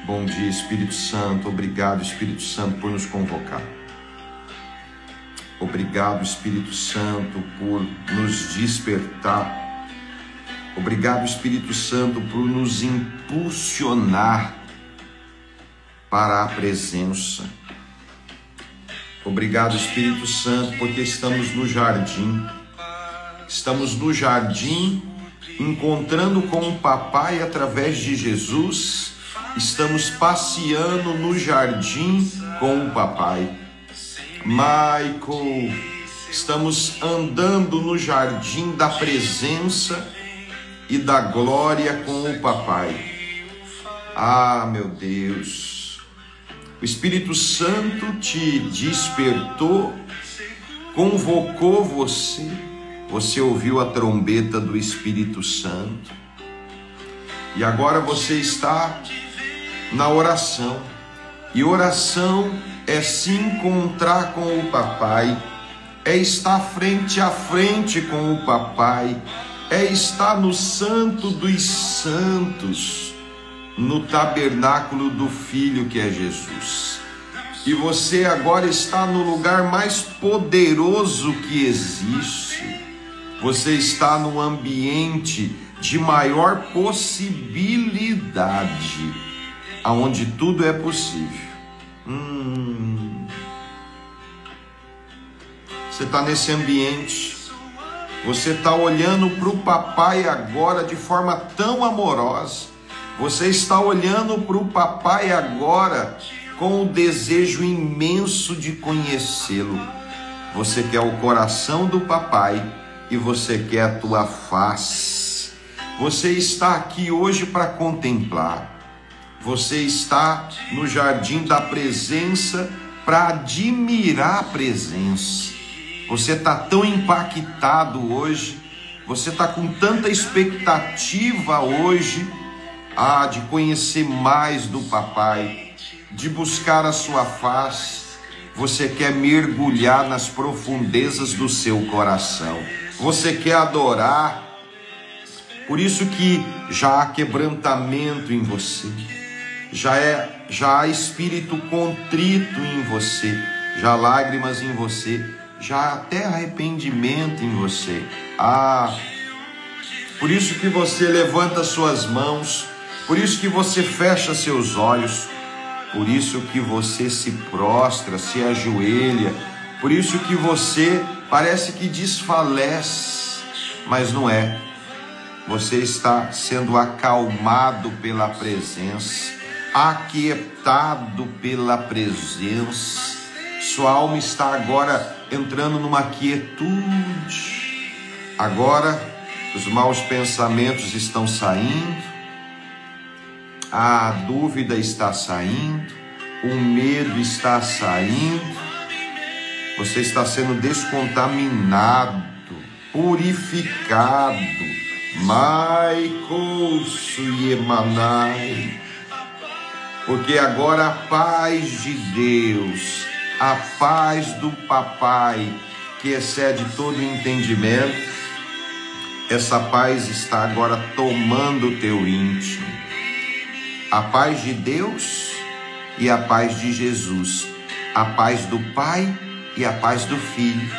Bom dia, Espírito Santo. Obrigado, Espírito Santo, por nos convocar. Obrigado, Espírito Santo, por nos despertar. Obrigado, Espírito Santo, por nos impulsionar para a presença. Obrigado, Espírito Santo, porque estamos no jardim. Estamos no jardim, encontrando com o Papai através de Jesus. Estamos passeando no jardim com o Papai. Michael, estamos andando no jardim da presença e da glória com o Papai. Ah, meu Deus, o Espírito Santo te despertou, convocou você, você ouviu a trombeta do Espírito Santo e agora você está na oração. E oração é se encontrar com o Papai, é estar frente a frente com o Papai, é estar no Santo dos Santos, no tabernáculo do Filho que é Jesus. E você agora está no lugar mais poderoso que existe. Você está no ambiente de maior possibilidade, aonde tudo é possível. Você está nesse ambiente, você está olhando para o Papai agora de forma tão amorosa, você está olhando para o Papai agora com o desejo imenso de conhecê-lo. Você quer o coração do Papai e você quer a tua face. Você está aqui hoje para contemplar. Você está no jardim da presença para admirar a presença. Você está tão impactado hoje, você está com tanta expectativa hoje, de conhecer mais do Papai, de buscar a sua face. Você quer mergulhar nas profundezas do seu coração. Você quer adorar. Por isso que já há quebrantamento em você. Já há espírito contrito em você, já há lágrimas em você, já há até arrependimento em você. Por isso que você levanta suas mãos, por isso que você fecha seus olhos, por isso que você se prostra, se ajoelha, por isso que você parece que desfalece, mas não é. Você está sendo acalmado pela presença, aquietado pela presença. Sua alma está agora entrando numa quietude. Agora os maus pensamentos estão saindo, a dúvida está saindo, o medo está saindo. Você está sendo descontaminado, purificado. Michael Suyemanai. Porque agora a paz de Deus, a paz do Papai, que excede todo entendimento, essa paz está agora tomando o teu íntimo. A paz de Deus e a paz de Jesus, a paz do Pai e a paz do Filho,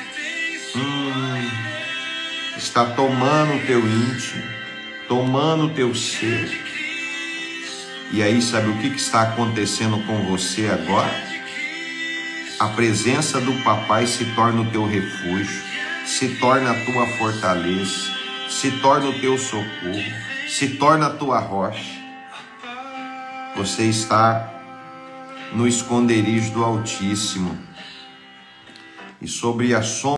está tomando o teu íntimo, tomando o teu ser. E aí, sabe o que está acontecendo com você agora? A presença do Papai se torna o teu refúgio, se torna a tua fortaleza, se torna o teu socorro, se torna a tua rocha. Você está no esconderijo do Altíssimo, e sobre a sombra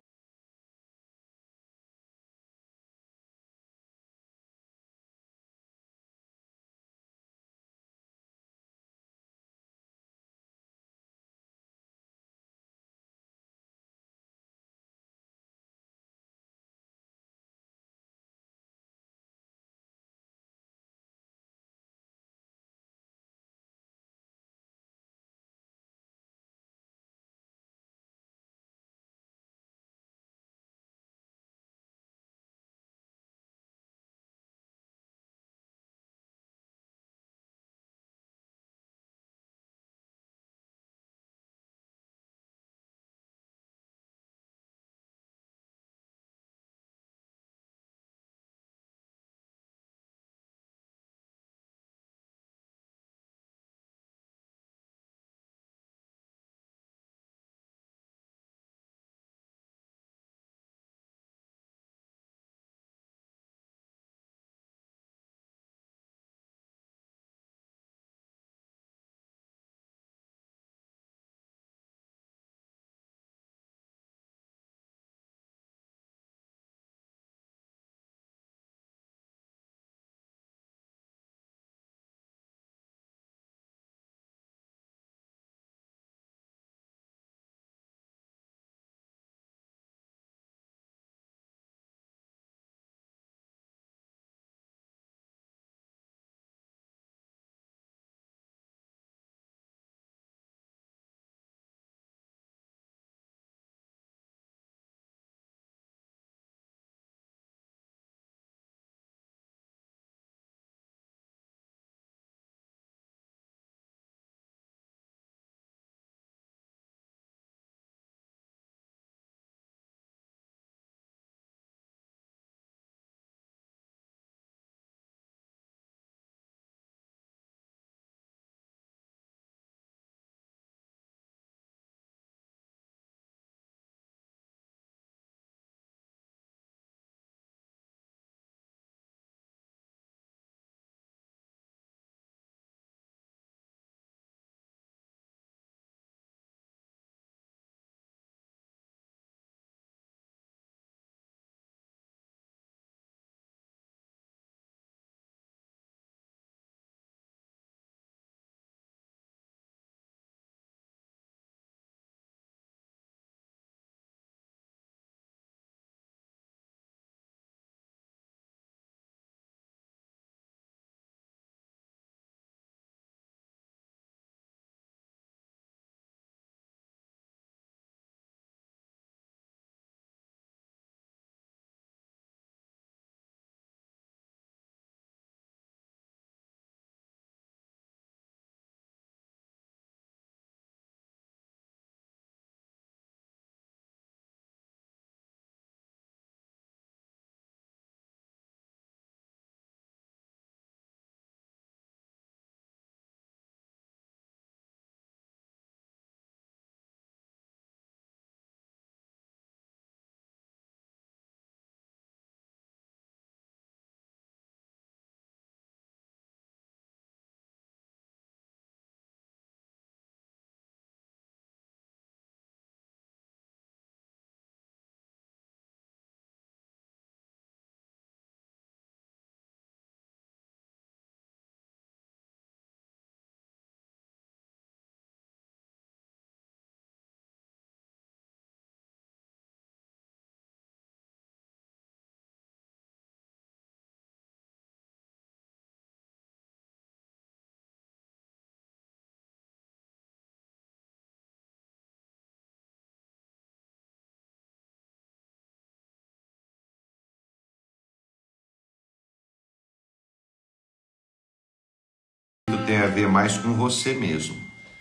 tem a ver mais com você mesmo.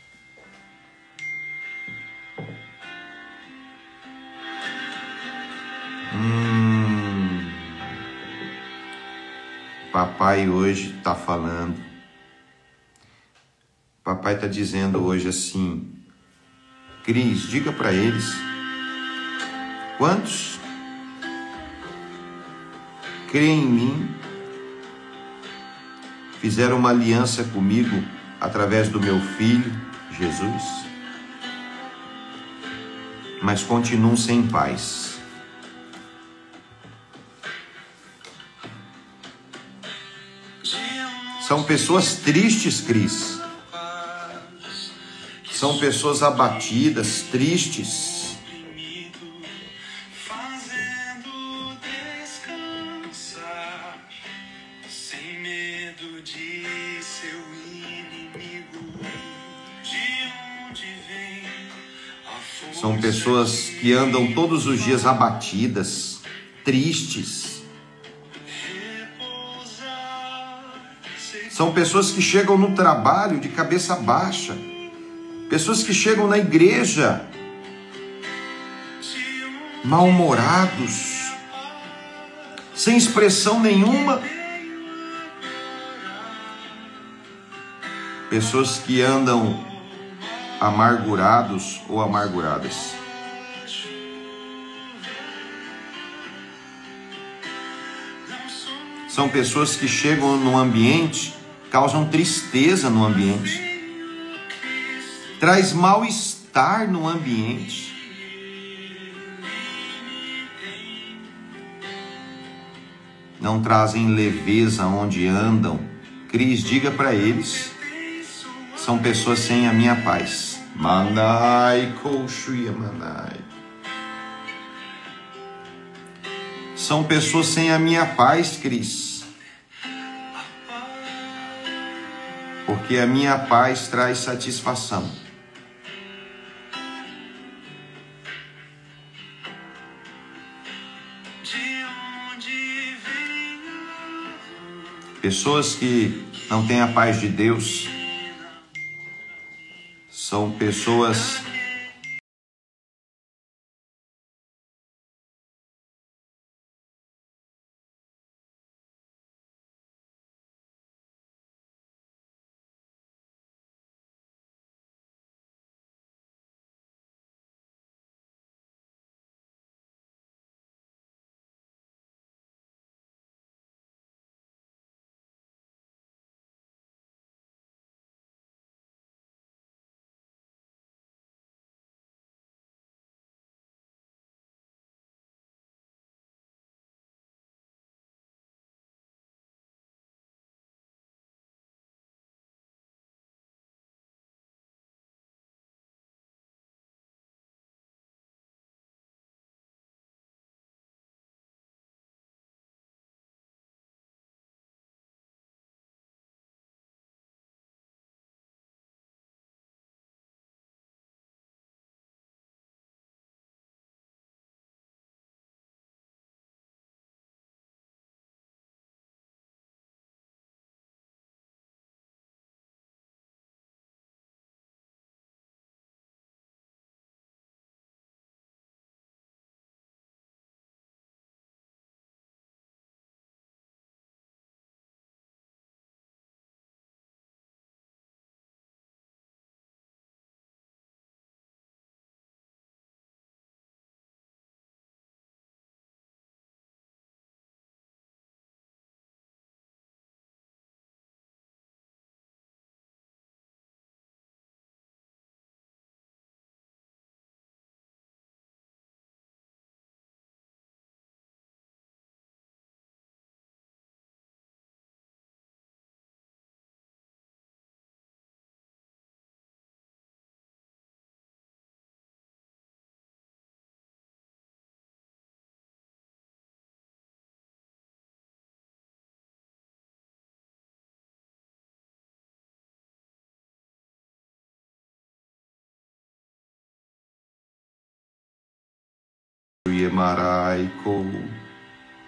Papai hoje está falando. Papai está dizendo hoje assim: Cris, diga para eles quantos creem em mim, fizeram uma aliança comigo através do meu Filho, Jesus, mas continuam sem paz. São pessoas tristes, Cris. São pessoas abatidas, tristes. São pessoas que andam todos os dias abatidas, tristes. São pessoas que chegam no trabalho de cabeça baixa. Pessoas que chegam na igreja mal-humorados, sem expressão nenhuma. Pessoas que andam amargurados ou amarguradas. São pessoas que chegam no ambiente, causam tristeza no ambiente, traz mal-estar no ambiente. Não trazem leveza onde andam. Cris, diga para eles, são pessoas sem a minha paz. Mandai, colchuia, mandai. São pessoas sem a minha paz, Cris. Porque a minha paz traz satisfação. Pessoas que não têm a paz de Deus são pessoas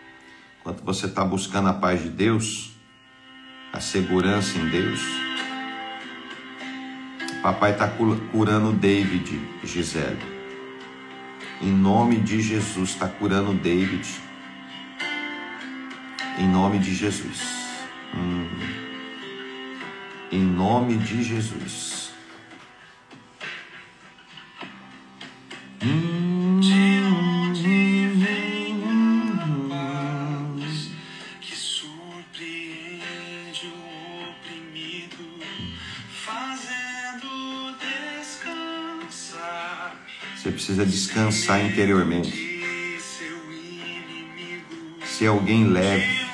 Enquanto você está buscando a paz de Deus, a segurança em Deus, Papai está curando o David, Gisele. Em nome de Jesus, está curando o David. Em nome de Jesus. Em nome de Jesus. Que surpreende o oprimido, fazendo descansar. Você precisa descansar interiormente. Se alguém leve,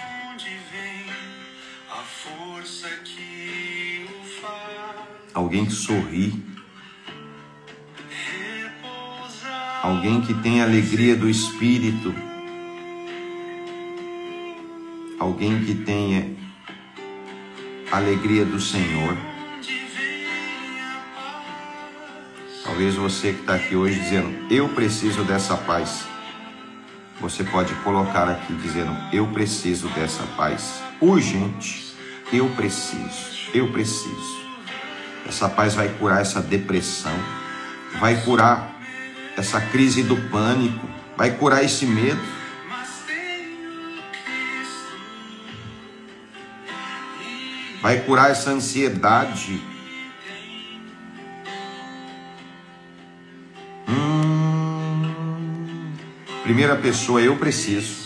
alguém que sorri, alguém que tem alegria do Espírito, alguém que tenha alegria do Senhor. Talvez você que está aqui hoje dizendo, eu preciso dessa paz. Você pode colocar aqui dizendo, eu preciso dessa paz. Urgente, eu preciso. Essa paz vai curar essa depressão, vai curar essa crise do pânico, vai curar esse medo. Vai curar essa ansiedade. Primeira pessoa, eu preciso.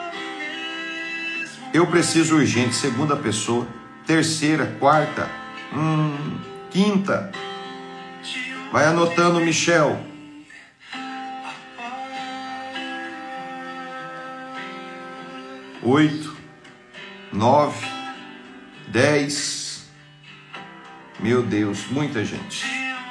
Eu preciso urgente. Segunda pessoa. Terceira, quarta, quinta. Vai anotando, Michel. 8, 9, 10. Meu Deus, muita gente.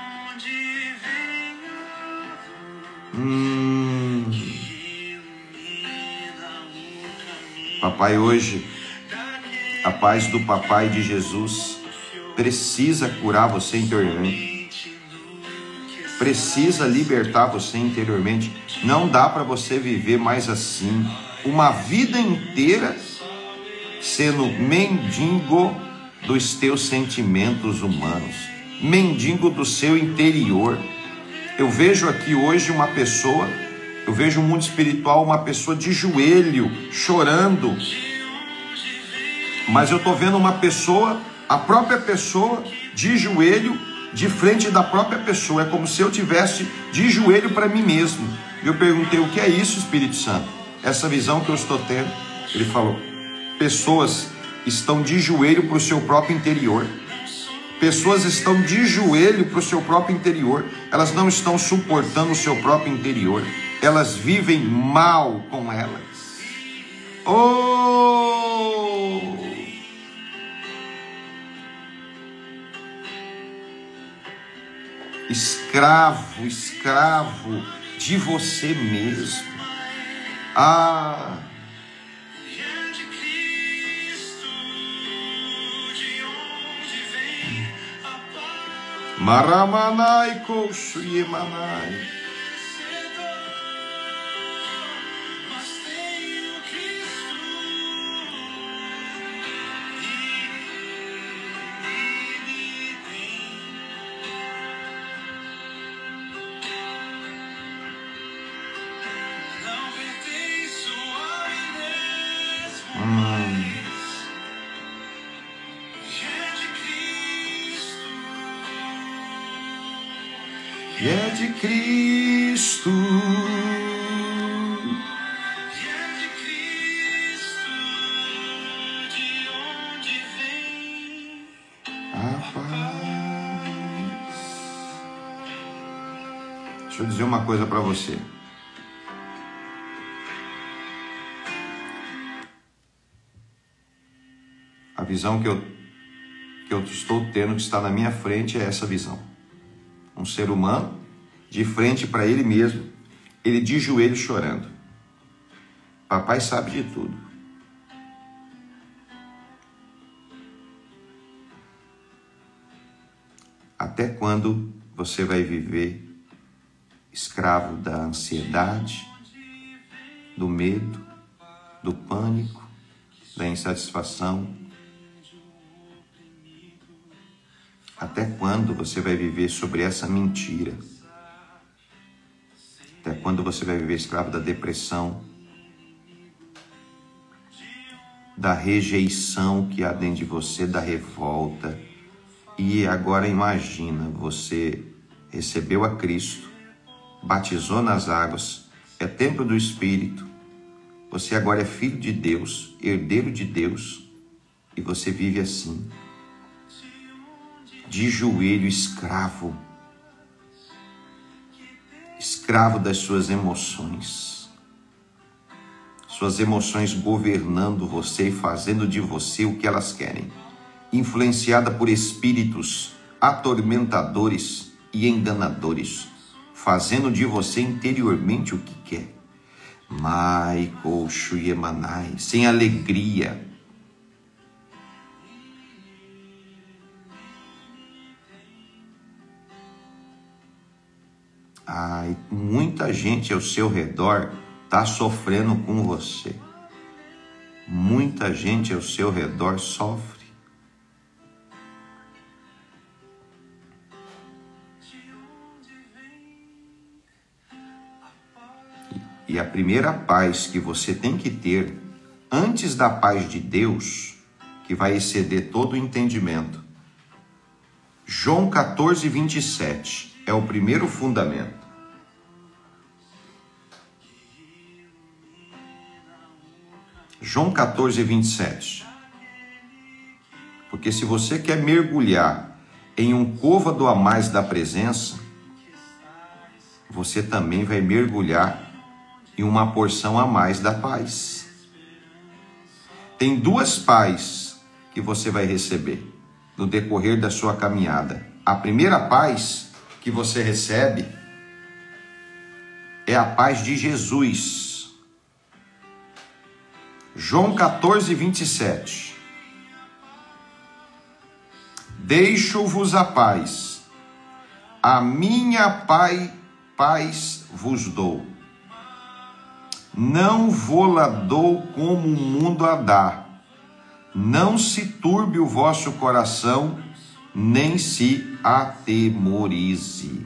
Papai, hoje, a paz do Papai de Jesus precisa curar você interiormente. Precisa libertar você interiormente. Não dá para você viver mais assim. Uma vida inteira sendo mendigo dos teus sentimentos humanos. Mendigo do seu interior. Eu vejo aqui hoje uma pessoa, eu vejo o mundo espiritual, uma pessoa de joelho, chorando. Mas eu estou vendo uma pessoa, a própria pessoa, de joelho, de frente da própria pessoa. É como se eu tivesse de joelho para mim mesmo. Eu perguntei, o que é isso, Espírito Santo? Essa visão que eu estou tendo. Ele falou, pessoas estão de joelho para o seu próprio interior. Pessoas estão de joelho para o seu próprio interior. Elas não estão suportando o seu próprio interior. Elas vivem mal com elas. Oh! Escravo, escravo de você mesmo. Ah! Maramanai Koshuyemanai. E é de Cristo. A paz. Deixa eu dizer uma coisa para você. A visão que eu estou tendo, que está na minha frente, é essa visão. Um ser humano, de frente para ele mesmo, ele de joelho chorando. Papai sabe de tudo. Até quando você vai viver escravo da ansiedade, do medo, do pânico, da insatisfação? Até quando você vai viver sobre essa mentira? Até quando você vai viver escravo da depressão, da rejeição que há dentro de você, da revolta? E agora imagina, você recebeu a Cristo, batizou nas águas, é templo do Espírito, você agora é filho de Deus, herdeiro de Deus, e você vive assim, de joelho, escravo das suas emoções governando você e fazendo de você o que elas querem, influenciada por espíritos atormentadores e enganadores, fazendo de você interiormente o que quer. Maiko Shuyemanai, sem alegria. Ai, muita gente ao seu redor está sofrendo com você. Muita gente ao seu redor sofre. E a primeira paz que você tem que ter, antes da paz de Deus, que vai exceder todo o entendimento. João 14, 27 é o primeiro fundamento. João 14, 27. Porque se você quer mergulhar em um côvado a mais da presença, você também vai mergulhar em uma porção a mais da paz. Tem duas paz que você vai receber no decorrer da sua caminhada. A primeira paz que você recebe é a paz de Jesus. João 14, 27. Deixo-vos a paz, a minha paz vos dou. Não vou-la dou como o mundo a dá. Não se turbe o vosso coração, nem se atemorize.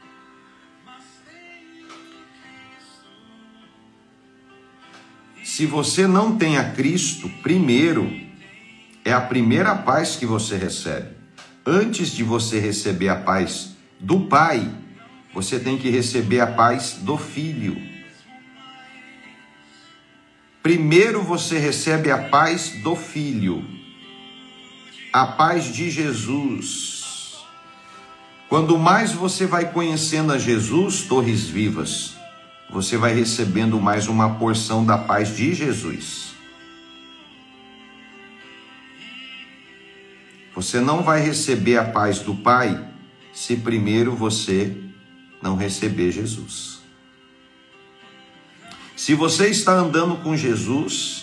Se você não tem a Cristo, primeiro, é a primeira paz que você recebe. Antes de você receber a paz do Pai, você tem que receber a paz do Filho. Primeiro você recebe a paz do Filho, a paz de Jesus. Quando mais você vai conhecendo a Jesus, Torres Vivas, você vai recebendo mais uma porção da paz de Jesus. Você não vai receber a paz do Pai se primeiro você não receber Jesus. Se você está andando com Jesus,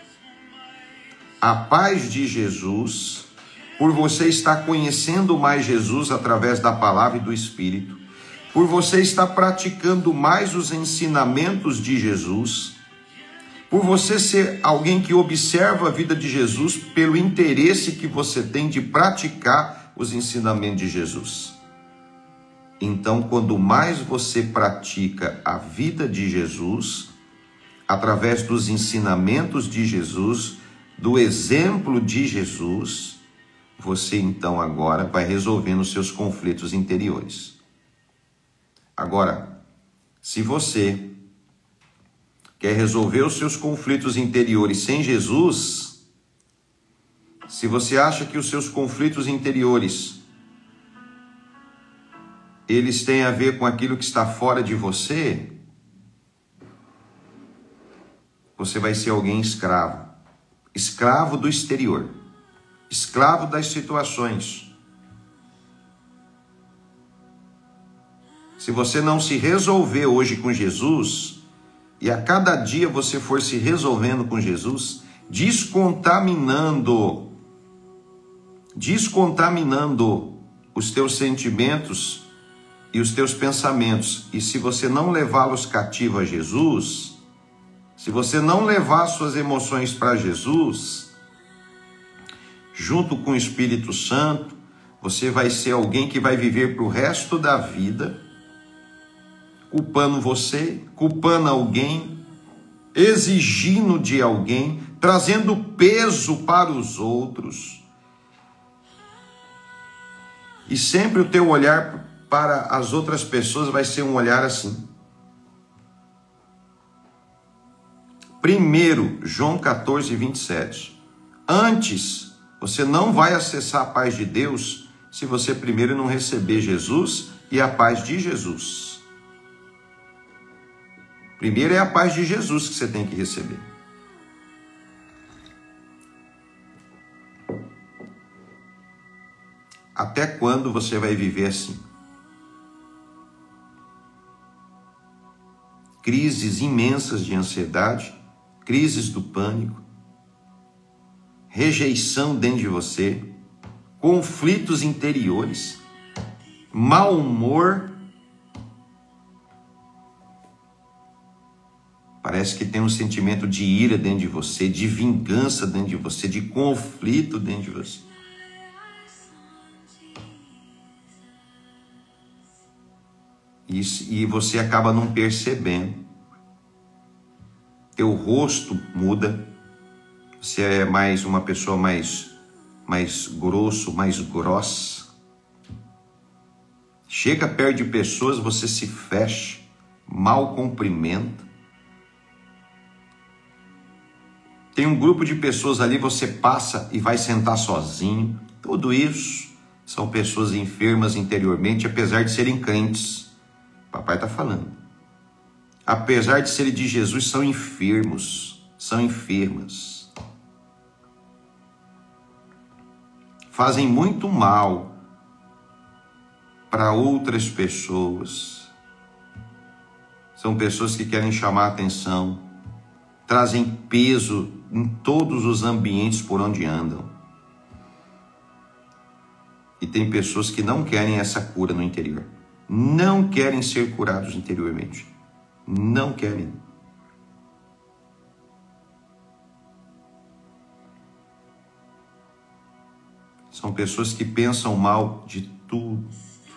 a paz de Jesus, por você estar conhecendo mais Jesus através da palavra e do Espírito, por você estar praticando mais os ensinamentos de Jesus, por você ser alguém que observa a vida de Jesus pelo interesse que você tem de praticar os ensinamentos de Jesus. Então, quando mais você pratica a vida de Jesus, através dos ensinamentos de Jesus, do exemplo de Jesus, você então agora vai resolvendo os seus conflitos interiores. Agora, se você quer resolver os seus conflitos interiores sem Jesus, se você acha que os seus conflitos interiores eles têm a ver com aquilo que está fora de você, você vai ser alguém escravo. Escravo do exterior. Escravo das situações. Se você não se resolver hoje com Jesus, e a cada dia você for se resolvendo com Jesus, descontaminando os teus sentimentos e os teus pensamentos, e se você não levá-los cativo a Jesus, se você não levar suas emoções para Jesus, junto com o Espírito Santo, Você vai ser alguém que vai viver para o resto da vida culpando você, culpando alguém, exigindo de alguém, trazendo peso para os outros. E sempre o teu olhar para as outras pessoas vai ser um olhar assim. Primeiro, João 14, 27. Antes, você não vai acessar a paz de Deus se você primeiro não receber Jesus e a paz de Jesus. Primeiro é a paz de Jesus que você tem que receber. Até quando você vai viver assim? Crises imensas de ansiedade, crises do pânico, rejeição dentro de você, conflitos interiores, mau humor. Parece que tem um sentimento de ira dentro de você, de vingança dentro de você, de conflito dentro de você. E você acaba não percebendo. Teu rosto muda. Você é mais uma pessoa mais grosso, mais grossa. Chega perto de pessoas, você se fecha, mal cumprimenta. Tem um grupo de pessoas ali, você passa e vai sentar sozinho. Tudo isso são pessoas enfermas interiormente, apesar de serem crentes. Papai está falando. Apesar de serem de Jesus, são enfermos, são enfermas. Fazem muito mal para outras pessoas. São pessoas que querem chamar a atenção, trazem peso em todos os ambientes por onde andam. E tem pessoas que não querem essa cura no interior. Não querem ser curados interiormente. Não querem. São pessoas que pensam mal de tudo.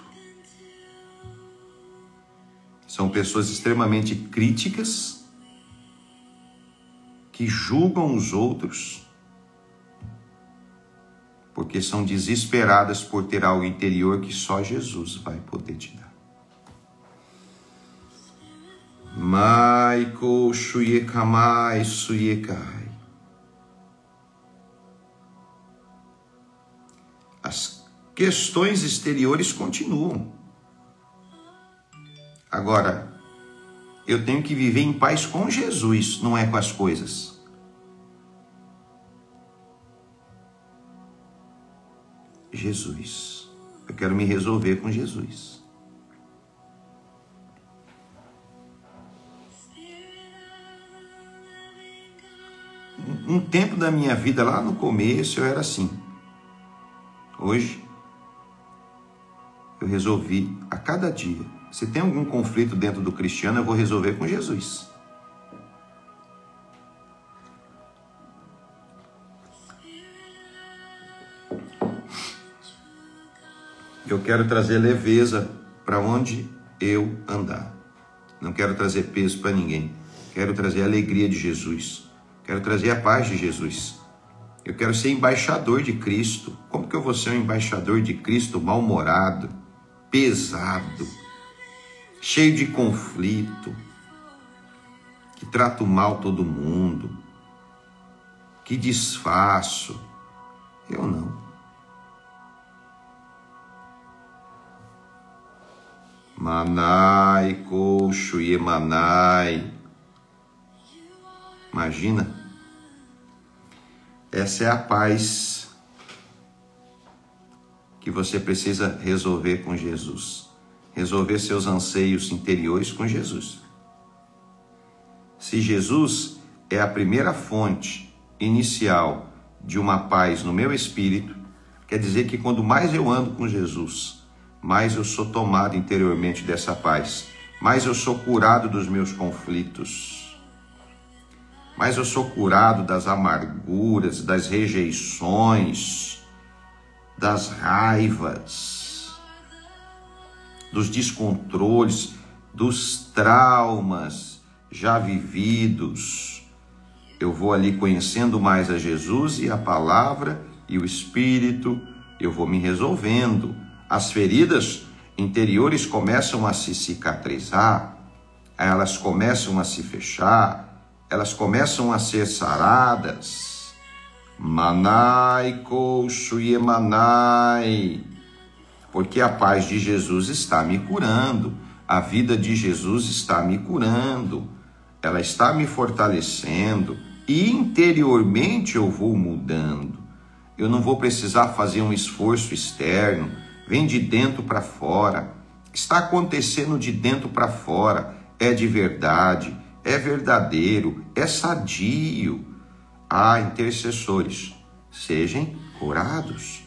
São pessoas extremamente críticas, que julgam os outros, porque são desesperadas por ter algo interior que só Jesus vai poder te dar. Maiko shuyekamai suyekai. As questões exteriores continuam. Agora, eu tenho que viver em paz com Jesus, não é com as coisas. Jesus. Eu quero me resolver com Jesus. Um tempo da minha vida, lá no começo, eu era assim. Hoje, eu resolvi a cada dia. Se tem algum conflito dentro do cristiano, eu vou resolver com Jesus. Eu quero trazer leveza para onde eu andar. Não quero trazer peso para ninguém. Quero trazer a alegria de Jesus. Quero trazer a paz de Jesus. Eu quero ser embaixador de Cristo. Como que eu vou ser um embaixador de Cristo mal-humorado, pesado, cheio de conflito, que trato mal todo mundo, que disfarço? Eu não. Manai, coxo e manai. Imagina. Essa é a paz que você precisa resolver com Jesus. Resolver seus anseios interiores com Jesus. Se Jesus é a primeira fonte inicial de uma paz no meu espírito, quer dizer que quando mais eu ando com Jesus, mais eu sou tomado interiormente dessa paz, mais eu sou curado dos meus conflitos, mais eu sou curado das amarguras, das rejeições, das raivas, dos descontroles, dos traumas já vividos. Eu vou ali conhecendo mais a Jesus e a palavra e o Espírito, eu vou me resolvendo. As feridas interiores começam a se cicatrizar, elas começam a se fechar, elas começam a ser saradas. Manai koushue manai, porque a paz de Jesus está me curando, a vida de Jesus está me curando, ela está me fortalecendo e interiormente eu vou mudando. Eu não vou precisar fazer um esforço externo, vem de dentro para fora, está acontecendo de dentro para fora, é de verdade, é verdadeiro, é sadio. Ah, intercessores, sejam curados.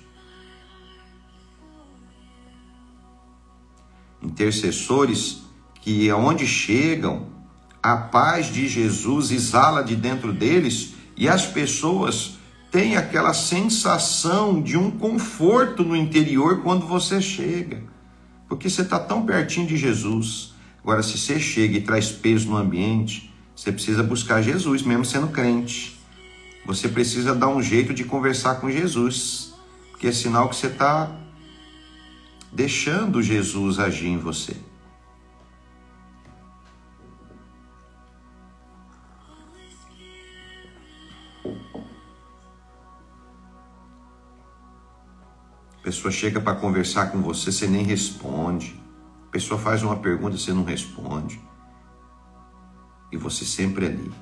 Intercessores que aonde chegam, a paz de Jesus exala de dentro deles e as pessoas têm aquela sensação de um conforto no interior quando você chega, porque você está tão pertinho de Jesus. Agora, se você chega e traz peso no ambiente, você precisa buscar Jesus, mesmo sendo crente. Você precisa dar um jeito de conversar com Jesus, porque é sinal que você está deixando Jesus agir em você. A pessoa chega para conversar com você, você nem responde. A pessoa faz uma pergunta, você não responde. E você sempre ali.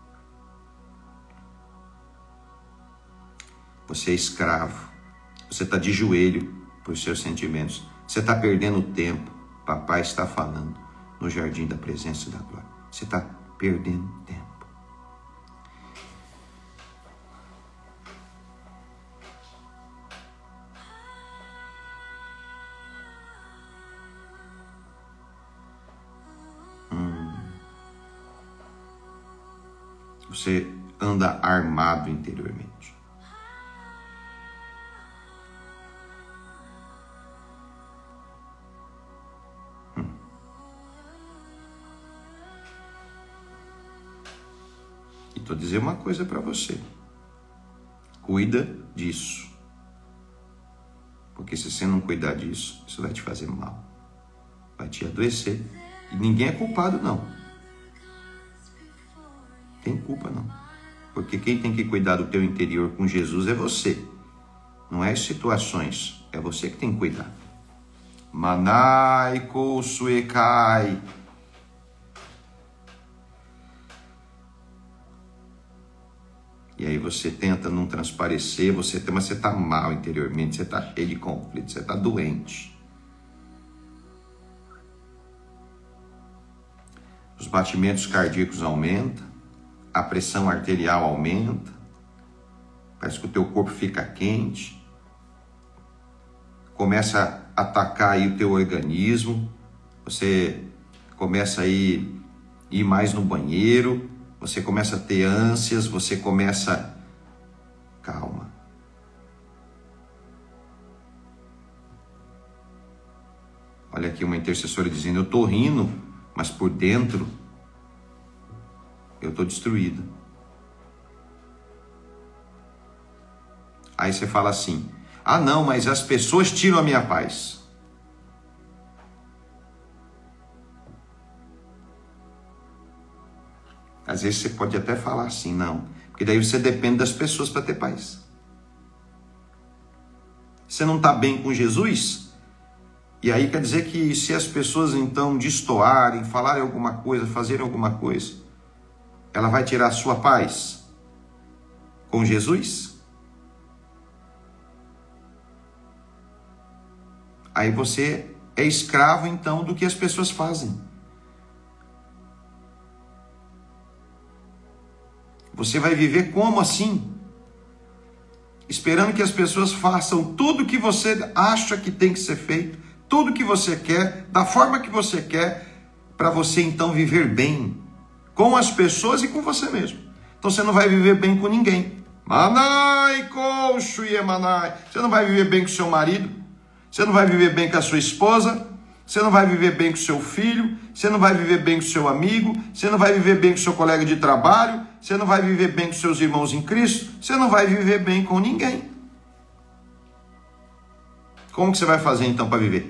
Você é escravo. Você está de joelho por seus sentimentos. Você está perdendo tempo. Papai está falando no jardim da presença da glória. Você está perdendo tempo. Você anda armado interiormente. E estou dizendo uma coisa para você. Cuida disso. Porque se você não cuidar disso, isso vai te fazer mal. Vai te adoecer. E ninguém é culpado, não. Tem culpa não, porque quem tem que cuidar do teu interior com Jesus é você, não é as situações, é você que tem que cuidar. Manai kousuekai. E aí você tenta não transparecer, mas você está mal interiormente, você está cheio de conflito, você está doente. Os batimentos cardíacos aumentam, a pressão arterial aumenta, parece que o teu corpo fica quente, começa a atacar aí o teu organismo, você começa a ir mais no banheiro, você começa a ter ânsias, você começa... Calma. Olha aqui uma intercessora dizendo, eu estou rindo, mas por dentro eu estou destruído. Aí você fala assim, ah não, mas as pessoas tiram a minha paz. Às vezes você pode até falar assim, não, porque daí você depende das pessoas para ter paz. Você não está bem com Jesus? E aí quer dizer que se as pessoas então destoarem, falarem alguma coisa, fazerem alguma coisa, ela vai tirar a sua paz com Jesus? Aí você é escravo então do que as pessoas fazem. Você vai viver como assim? Esperando que as pessoas façam tudo o que você acha que tem que ser feito, tudo que você quer, da forma que você quer, para você então viver bem com as pessoas e com você mesmo. Então você não vai viver bem com ninguém, Manai, coxo e emanai. Você não vai viver bem com seu marido, você não vai viver bem com a sua esposa, você não vai viver bem com seu filho, você não vai viver bem com seu amigo, você não vai viver bem com seu colega de trabalho, você não vai viver bem com seus irmãos em Cristo, você não vai viver bem com ninguém. Como que você vai fazer então para viver?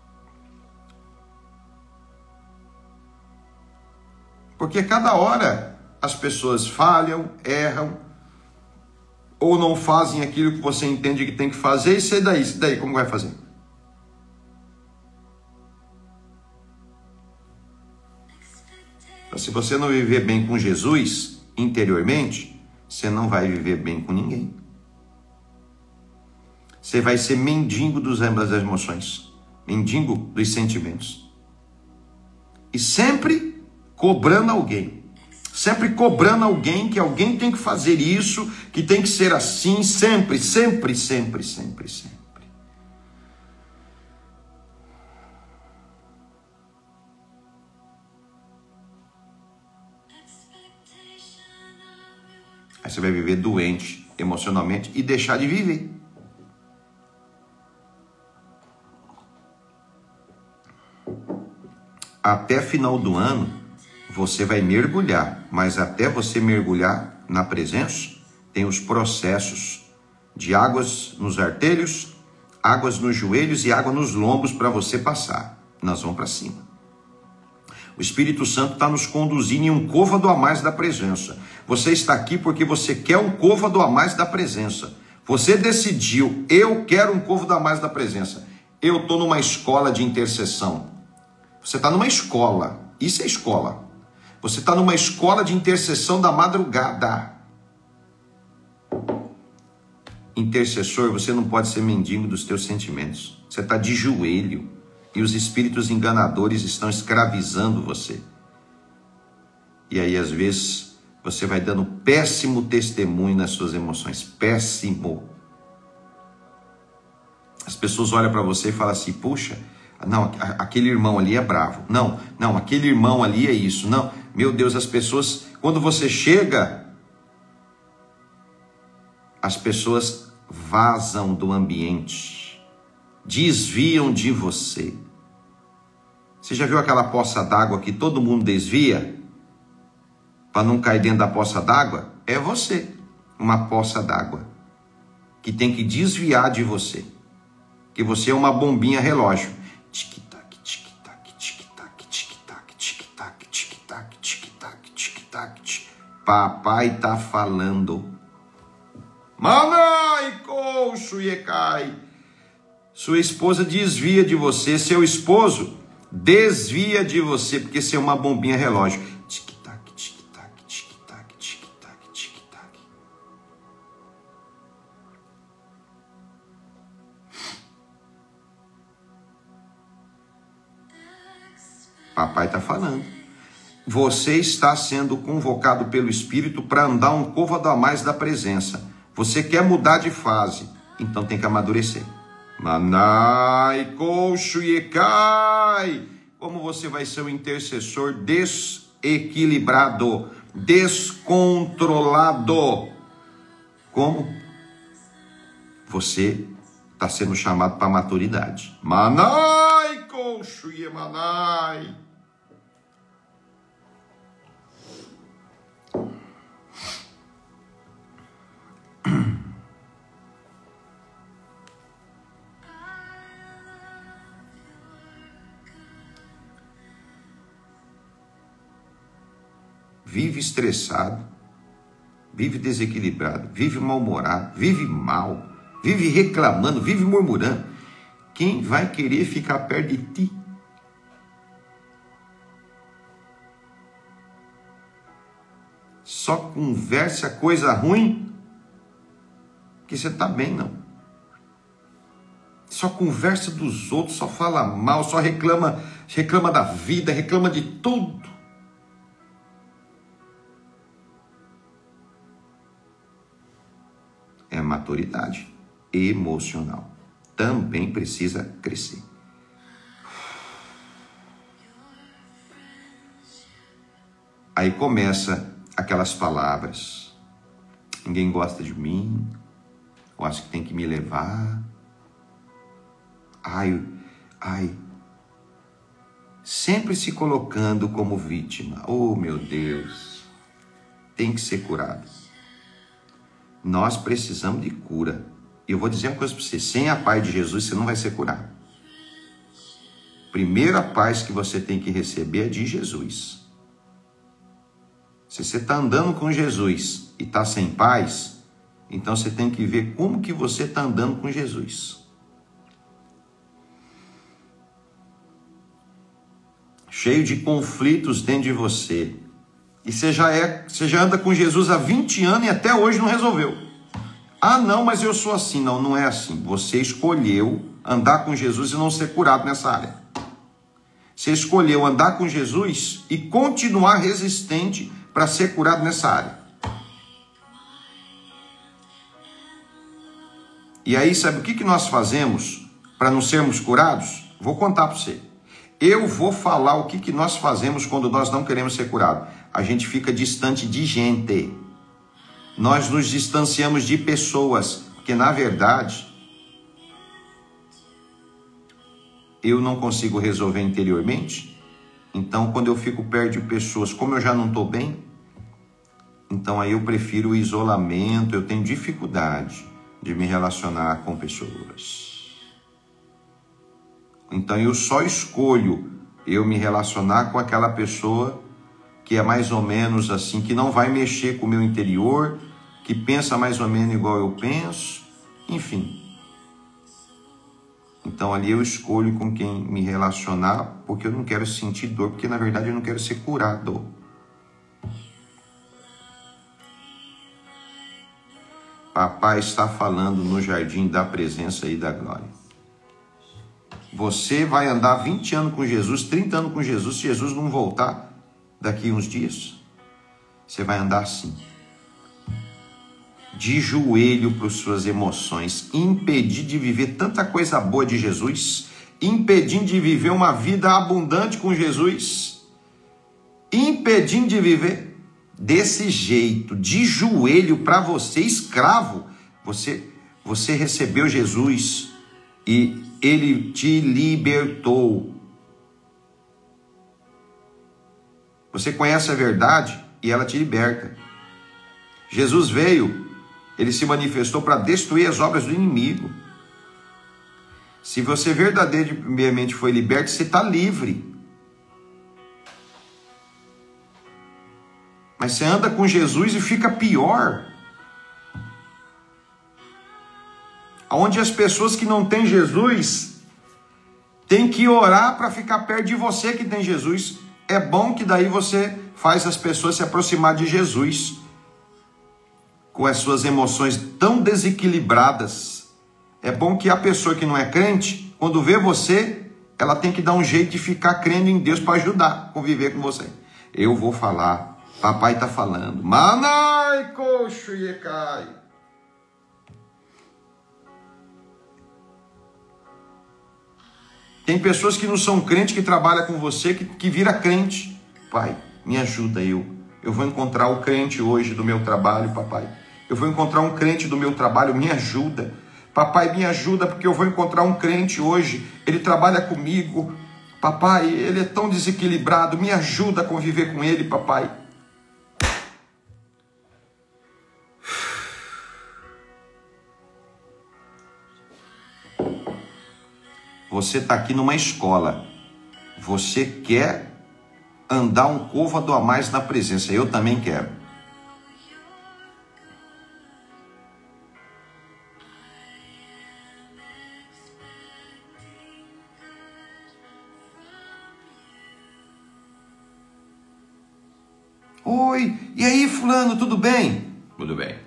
Porque cada hora as pessoas falham, erram, ou não fazem aquilo que você entende que tem que fazer, e daí como vai fazer? Então, se você não viver bem com Jesus interiormente, você não vai viver bem com ninguém. Você vai ser mendigo das emoções, mendigo dos sentimentos. E sempre cobrando alguém. Sempre cobrando alguém, que alguém tem que fazer isso, que tem que ser assim, sempre, sempre, sempre, sempre, sempre. Aí você vai viver doente emocionalmente e deixar de viver. Até final do ano, você vai mergulhar, mas até você mergulhar na presença, tem os processos de águas nos artelhos, águas nos joelhos e água nos lombos para você passar. Nós vamos para cima. O Espírito Santo está nos conduzindo em um côvado a mais da presença. Você está aqui porque você quer um côvado a mais da presença. Você decidiu, eu quero um côvado a mais da presença. Eu estou numa escola de intercessão. Você está numa escola, isso é escola. Você está numa escola de intercessão da madrugada. Intercessor, você não pode ser mendigo dos teus sentimentos. Você está de joelho e os espíritos enganadores estão escravizando você. E aí, às vezes, você vai dando péssimo testemunho nas suas emoções. Péssimo. As pessoas olham para você e falam assim, puxa, não, aquele irmão ali é bravo. Não, aquele irmão ali é isso. Não, meu Deus, as pessoas, quando você chega, as pessoas vazam do ambiente, desviam de você. Você já viu aquela poça d'água que todo mundo desvia para não cair dentro da poça d'água? É você, uma poça d'água que tem que desviar de você, que você é uma bombinha relógio. Tic-tac, tic-tac, tic-tac, tic-tac, tic-tac, tic-tac, tic-tac, tic-tac. Papai tá falando. Manai, coxo e ecai. Sua esposa desvia de você, seu esposo desvia de você, porque você é uma bombinha relógio. Tic-tac, tic-tac, tic-tac, tic-tac, tic-tac. Papai está falando. Você está sendo convocado pelo Espírito para andar um côvado a mais da presença. Você quer mudar de fase, então tem que amadurecer. Manai, coxo e ecai. Como você vai ser um intercessor desequilibrado, descontrolado? Como? Você está sendo chamado para a maturidade. Manai, coxo e emanai. Vive estressado, vive desequilibrado, vive mal-humorado, vive mal, vive reclamando, vive murmurando. Quem vai querer ficar perto de ti? Só conversa coisa ruim, que você está bem, não. Só conversa dos outros, só fala mal, só reclama da vida, reclama de tudo. É maturidade emocional. Também precisa crescer. Aí começa aquelas palavras. ninguém gosta de mim, eu acho que tem que me levar. Ai, sempre se colocando como vítima. Oh, meu Deus, tem que ser curado. Nós precisamos de cura. E eu vou dizer uma coisa para você, sem a paz de Jesus você não vai ser curado. Primeira paz que você tem que receber é de Jesus. Se você está andando com Jesus e está sem paz, então você tem que ver como que você está andando com Jesus. Cheio de conflitos dentro de você. E você já anda com Jesus há 20 anos e até hoje não resolveu. Ah, não, mas eu sou assim. Não, não é assim. Você escolheu andar com Jesus e não ser curado nessa área. Você escolheu andar com Jesus e continuar resistente para ser curado nessa área. E aí, sabe o que nós fazemos para não sermos curados? Vou contar para você. Eu vou falar o que nós fazemos quando nós não queremos ser curados. A gente fica distante de gente. Nós nos distanciamos de pessoas, porque na verdade eu não consigo resolver interiormente. Então, quando eu fico perto de pessoas, como eu já não estou bem, então aí eu prefiro o isolamento, eu tenho dificuldade de me relacionar com pessoas. Então eu só escolho eu me relacionar com aquela pessoa que é mais ou menos assim, que não vai mexer com o meu interior, que pensa mais ou menos igual eu penso, enfim. Então ali eu escolho com quem me relacionar, porque eu não quero sentir dor, porque na verdade eu não quero ser curado. Papai está falando no jardim da presença e da glória. Você vai andar 20 anos com Jesus, 30 anos com Jesus, se Jesus não voltar daqui uns dias, você vai andar assim, de joelho para as suas emoções, impedir de viver tanta coisa boa de Jesus, impedindo de viver uma vida abundante com Jesus, impedindo de viver desse jeito, de joelho para você, escravo. Você recebeu Jesus e Ele te libertou. Você conhece a verdade e ela te liberta. Jesus veio, Ele se manifestou para destruir as obras do inimigo. Se você verdadeiramente foi liberto, você está livre. Mas você anda com Jesus e fica pior. Onde as pessoas que não têm Jesus têm que orar para ficar perto de você que tem Jesus. É bom que daí você faz as pessoas se aproximar de Jesus com as suas emoções tão desequilibradas. É bom que a pessoa que não é crente, quando vê você, ela tem que dar um jeito de ficar crendo em Deus para ajudar a conviver com você. Eu vou falar, papai está falando. Manai coxo yekai. Tem pessoas que não são crentes, que trabalham com você, que vira crente. Pai, me ajuda eu vou encontrar o crente hoje do meu trabalho, papai. Eu vou encontrar um crente do meu trabalho, me ajuda. Papai, me ajuda, porque eu vou encontrar um crente hoje, ele trabalha comigo. Papai, ele é tão desequilibrado, me ajuda a conviver com ele, papai. Você está aqui numa escola. Você quer andar um côvado a mais na presença. Eu também quero. Oi, e aí fulano, tudo bem? Tudo bem.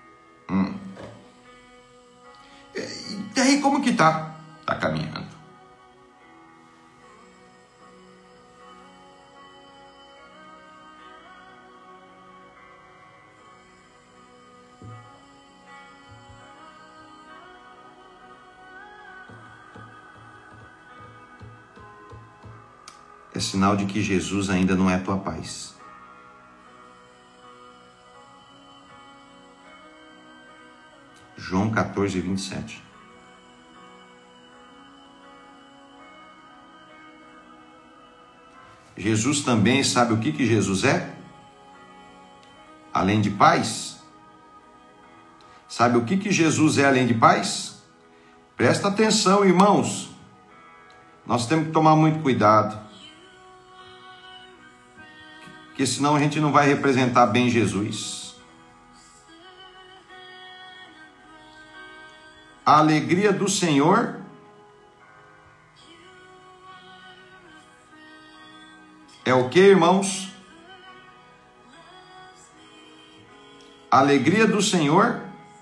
E aí, como que tá? Tá caminhando. É sinal de que Jesus ainda não é tua paz. 14, 27. Jesus também, sabe o que Jesus é? Além de paz? Sabe o que Jesus é além de paz? Presta atenção, irmãos. Nós temos que tomar muito cuidado. Porque senão a gente não vai representar bem Jesus. A alegria do Senhor é o que, irmãos? A alegria do Senhor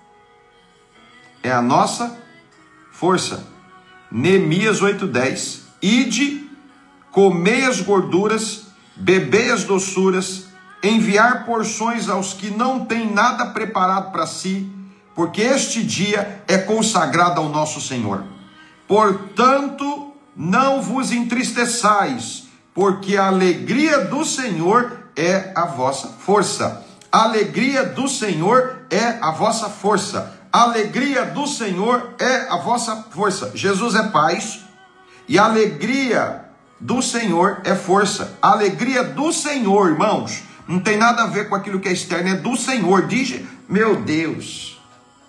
é a nossa força. Neemias 8:10. Ide, comei as gorduras, bebei as doçuras, enviar porções aos que não têm nada preparado para si, porque este dia é consagrado ao nosso Senhor. Portanto, não vos entristeçais, porque a alegria do Senhor é a vossa força. A alegria do Senhor é a vossa força. A alegria do Senhor é a vossa força. Jesus é paz e a alegria do Senhor é força. A alegria do Senhor, irmãos, não tem nada a ver com aquilo que é externo, é do Senhor. Diz, meu Deus.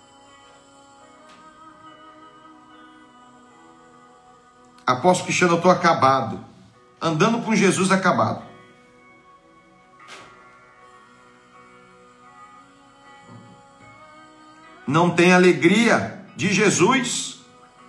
Apóstolo Cristiano, eu estou acabado. Andando com Jesus acabado. Não tem alegria de Jesus.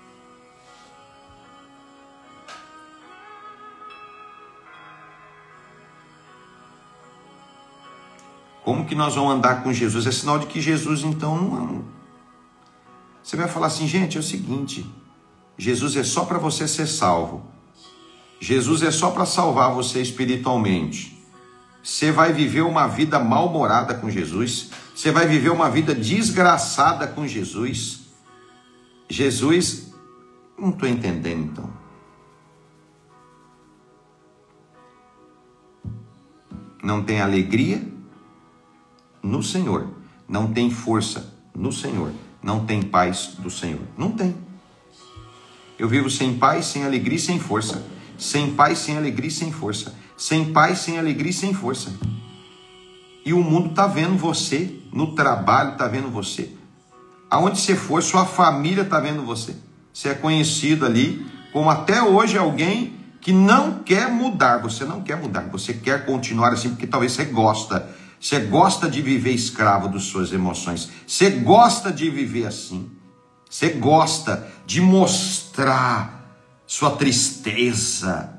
Como que nós vamos andar com Jesus? É sinal de que Jesus, então, não... Você vai falar assim, gente, é o seguinte, Jesus é só para você ser salvo. Jesus é só para salvar você espiritualmente. Você vai viver uma vida mal-humorada com Jesus. Você vai viver uma vida desgraçada com Jesus. Jesus, não estou entendendo então. Não tem alegria no Senhor. Não tem força no Senhor. Não tem paz do Senhor. Não tem. Eu vivo sem paz, sem alegria e sem força. Sem paz, sem alegria e sem força. Sem paz, sem alegria e sem força. E o mundo está vendo você, no trabalho está vendo você. Aonde você for, sua família está vendo você. Você é conhecido ali como até hoje alguém que não quer mudar. Você não quer mudar, você quer continuar assim porque talvez você gosta. Você gosta de viver escravo das suas emoções. Você gosta de viver assim. Você gosta de mostrar sua tristeza.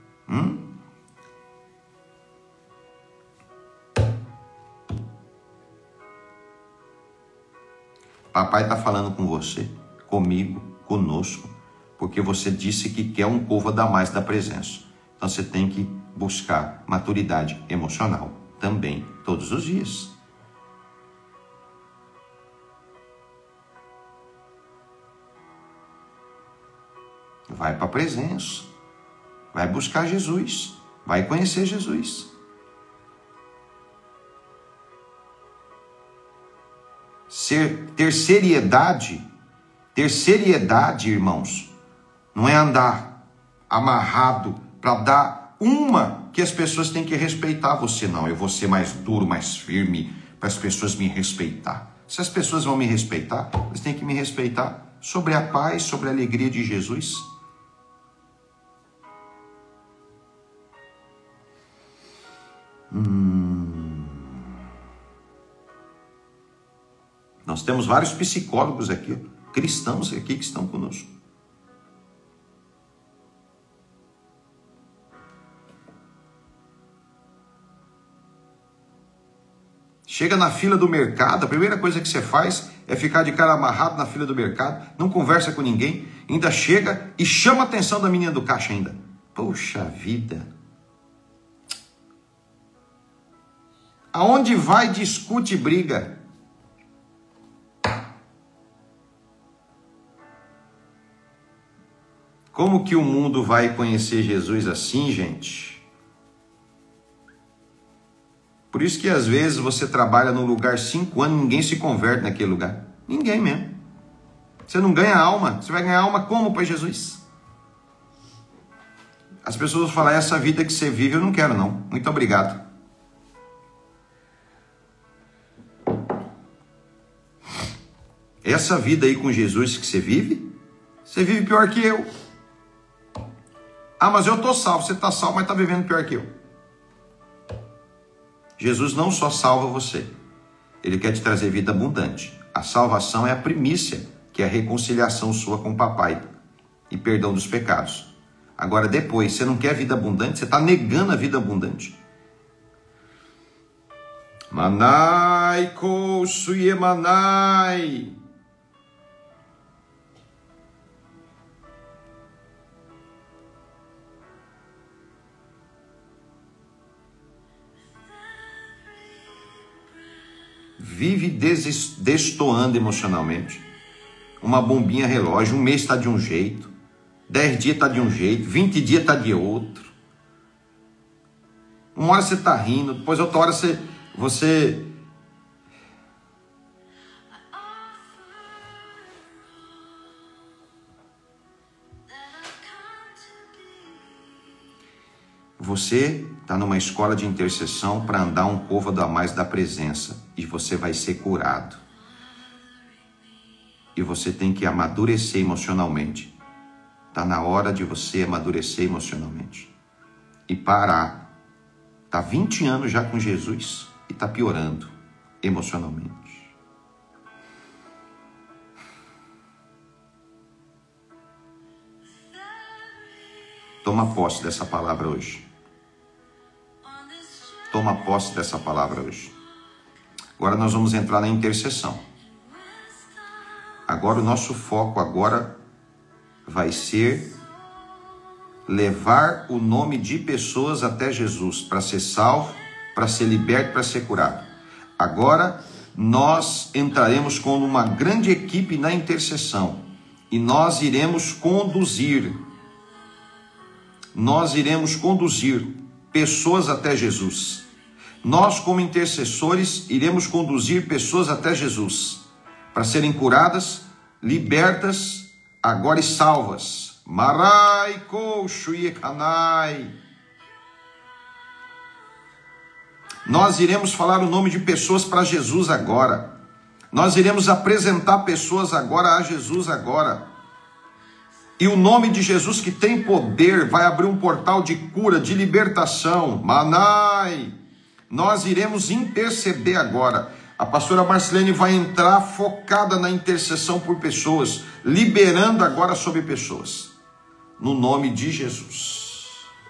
Papai está falando com você, comigo, conosco, porque você disse que quer um côvado a mais da presença. Então você tem que buscar maturidade emocional também, todos os dias. Vai para a presença, vai buscar Jesus, vai conhecer Jesus. Ter seriedade, irmãos, não é andar amarrado para dar uma que as pessoas têm que respeitar você, não. Eu vou ser mais duro, mais firme, para as pessoas me respeitar. Se as pessoas vão me respeitar, eles têm que me respeitar sobre a paz, sobre a alegria de Jesus. Nós temos vários psicólogos aqui, cristãos aqui que estão conosco. Chega na fila do mercado, a primeira coisa que você faz é ficar de cara amarrado na fila do mercado, não conversa com ninguém, ainda chega e chama a atenção da menina do caixa ainda. Poxa vida! Aonde vai, discute e briga. Como que o mundo vai conhecer Jesus assim, gente? Por isso que às vezes você trabalha num lugar 5 anos, ninguém se converte naquele lugar. Ninguém mesmo. Você não ganha alma. Você vai ganhar alma como para Jesus? As pessoas vão falar, essa vida que você vive eu não quero não. Muito obrigado. Essa vida aí com Jesus que você vive pior que eu. Ah, mas eu estou salvo. Você está salvo, mas está vivendo pior que eu. Jesus não só salva você, Ele quer te trazer vida abundante. A salvação é a primícia, que é a reconciliação sua com o papai e perdão dos pecados. Agora depois, você não quer vida abundante, você está negando a vida abundante. Manai kousuye manai. Vive destoando emocionalmente. Uma bombinha relógio, um mês está de um jeito, 10 dias está de um jeito, 20 dias está de outro. Uma hora você está rindo, depois outra hora você... Você está numa escola de intercessão para andar um côvado a mais da presença e você vai ser curado. E você tem que amadurecer emocionalmente. Está na hora de você amadurecer emocionalmente. E parar. Está 20 anos já com Jesus e está piorando emocionalmente. Toma posse dessa palavra hoje. Toma posse dessa palavra hoje. Agora nós vamos entrar na intercessão. Agora o nosso foco agora vai ser levar o nome de pessoas até Jesus, para ser salvo, para ser liberto, para ser curado. Agora nós entraremos com uma grande equipe na intercessão e nós iremos conduzir pessoas até Jesus. Nós, como intercessores, iremos conduzir pessoas até Jesus para serem curadas, libertas, agora e salvas. Marai koushue kanai. Nós iremos falar o nome de pessoas para Jesus agora. Nós iremos apresentar pessoas agora a Jesus agora. E o nome de Jesus, que tem poder, vai abrir um portal de cura, de libertação. Manai. Nós iremos interceder agora. A pastora Marcelene vai entrar focada na intercessão por pessoas, liberando agora sobre pessoas. No nome de Jesus.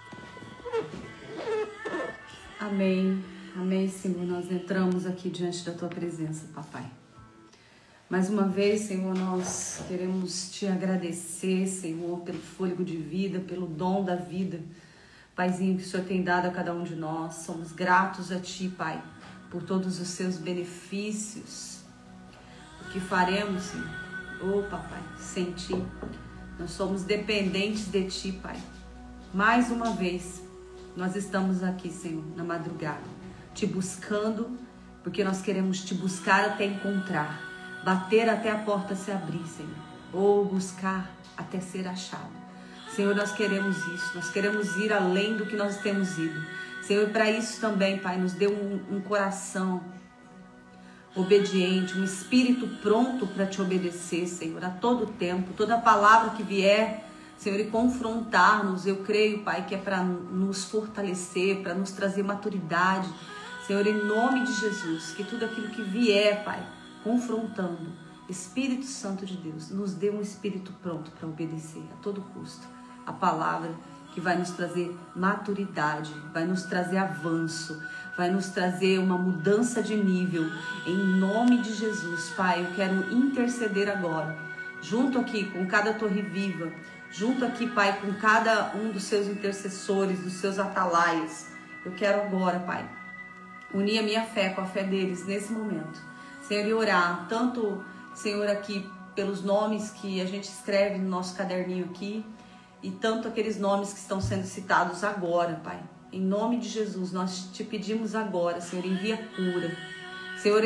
Amém. Amém, Senhor. Nós entramos aqui diante da Tua presença, Papai. Mais uma vez, Senhor, nós queremos Te agradecer, Senhor, pelo fôlego de vida, pelo dom da vida, Paizinho, que o Senhor tem dado a cada um de nós. Somos gratos a Ti, Pai, por todos os Seus benefícios. O que faremos, Senhor? Oh, Papai, sem Ti. Nós somos dependentes de Ti, Pai. Mais uma vez, nós estamos aqui, Senhor, na madrugada, Te buscando, porque nós queremos Te buscar até encontrar. Bater até a porta se abrir, Senhor. Ou buscar até ser achado. Senhor, nós queremos isso. Nós queremos ir além do que nós temos ido. Senhor, para isso também, Pai, nos dê um coração obediente, um espírito pronto para Te obedecer, Senhor, a todo tempo. Toda palavra que vier, Senhor, e confrontar-nos, eu creio, Pai, que é para nos fortalecer, para nos trazer maturidade. Senhor, em nome de Jesus, que tudo aquilo que vier, Pai, confrontando, Espírito Santo de Deus, nos dê um espírito pronto para obedecer a todo custo a palavra que vai nos trazer maturidade, vai nos trazer avanço, vai nos trazer uma mudança de nível, em nome de Jesus. Pai, eu quero interceder agora, junto aqui com cada torre viva, junto aqui, Pai, com cada um dos seus intercessores, dos seus atalaias. Eu quero agora, Pai, unir a minha fé com a fé deles nesse momento, Senhor, e orar tanto, Senhor, aqui pelos nomes que a gente escreve no nosso caderninho aqui, e tanto aqueles nomes que estão sendo citados agora, Pai. Em nome de Jesus, nós Te pedimos agora, Senhor, envia cura. Senhor,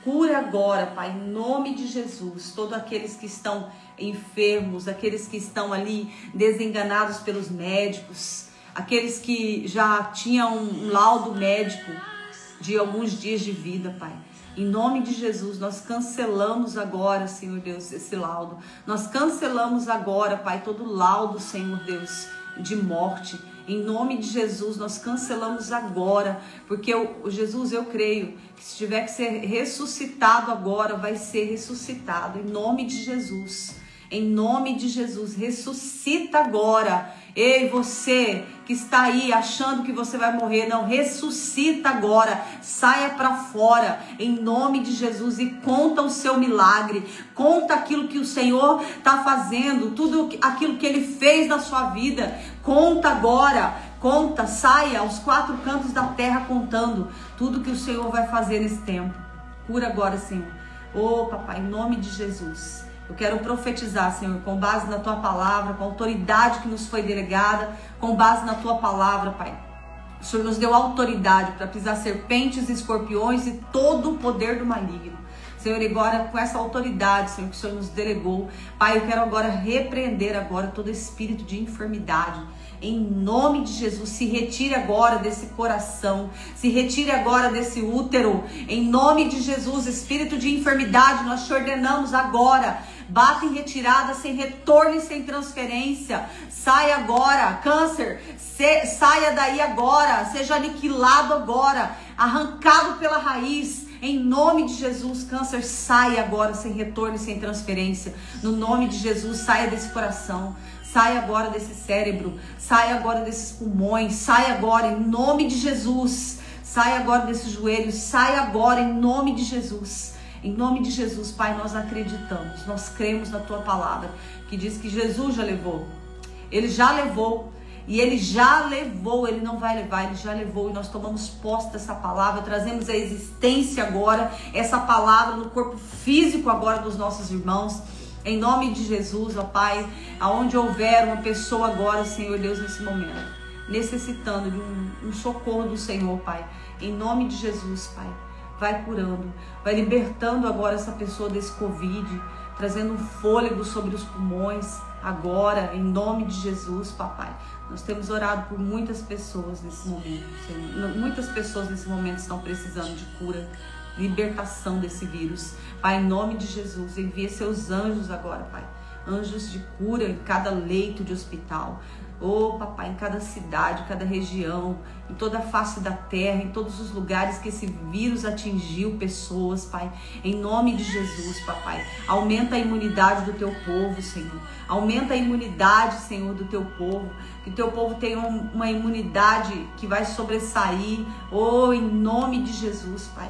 Cura agora, Pai, em nome de Jesus, todos aqueles que estão enfermos, aqueles que estão ali desenganados pelos médicos, aqueles que já tinham um laudo médico de alguns dias de vida, Pai. Em nome de Jesus, nós cancelamos agora, Senhor Deus, esse laudo. Nós cancelamos agora, Pai, todo laudo, Senhor Deus, de morte. Em nome de Jesus, nós cancelamos agora, porque Jesus, eu creio que se tiver que ser ressuscitado agora, vai ser ressuscitado. Em nome de Jesus, em nome de Jesus, ressuscita agora. Ei, você que está aí achando que você vai morrer, não, ressuscita agora, saia para fora, em nome de Jesus, e conta o seu milagre, conta aquilo que o Senhor está fazendo, tudo aquilo que Ele fez na sua vida, conta agora, conta, saia aos 4 cantos da terra contando tudo que o Senhor vai fazer nesse tempo. Cura agora, Senhor. Oh, papai, em nome de Jesus. Eu quero profetizar, Senhor, com base na Tua palavra, com a autoridade que nos foi delegada, com base na Tua palavra, Pai. O Senhor nos deu autoridade para pisar serpentes, escorpiões e todo o poder do maligno. Senhor, agora com essa autoridade, Senhor, que o Senhor nos delegou, Pai, eu quero agora repreender agora todo espírito de enfermidade. Em nome de Jesus, se retire agora desse coração, se retire agora desse útero. Em nome de Jesus, espírito de enfermidade, nós te ordenamos agora. Bata em retirada, sem retorno e sem transferência. Saia agora, câncer, saia daí agora, seja aniquilado agora, arrancado pela raiz. Em nome de Jesus, câncer, saia agora, sem retorno e sem transferência. No nome de Jesus, saia desse coração. Saia agora desse cérebro, saia agora desses pulmões, saia agora em nome de Jesus, saia agora desses joelhos, saia agora em nome de Jesus. Em nome de Jesus, Pai, nós acreditamos, nós cremos na Tua palavra, que diz que Jesus já levou, Ele já levou, e Ele já levou, Ele não vai levar, Ele já levou, e nós tomamos posse dessa palavra, trazemos a existência agora, essa palavra no corpo físico agora dos nossos irmãos. Em nome de Jesus, ó Pai, aonde houver uma pessoa agora, Senhor Deus, nesse momento, necessitando de um socorro do Senhor, Pai, em nome de Jesus, Pai, vai curando, vai libertando agora essa pessoa desse Covid, trazendo um fôlego sobre os pulmões, agora, em nome de Jesus, Papai. Nós temos orado por muitas pessoas nesse momento, Senhor. Muitas pessoas nesse momento estão precisando de cura, libertação desse vírus. Pai, em nome de Jesus, envia seus anjos agora, Pai. Anjos de cura em cada leito de hospital. Oh, papai, em cada cidade, cada região, em toda a face da terra, em todos os lugares que esse vírus atingiu pessoas, Pai. Em nome de Jesus, papai. Aumenta a imunidade do Teu povo, Senhor. Aumenta a imunidade, Senhor, do Teu povo. Que o Teu povo tenha uma imunidade que vai sobressair. Oh, em nome de Jesus, Pai.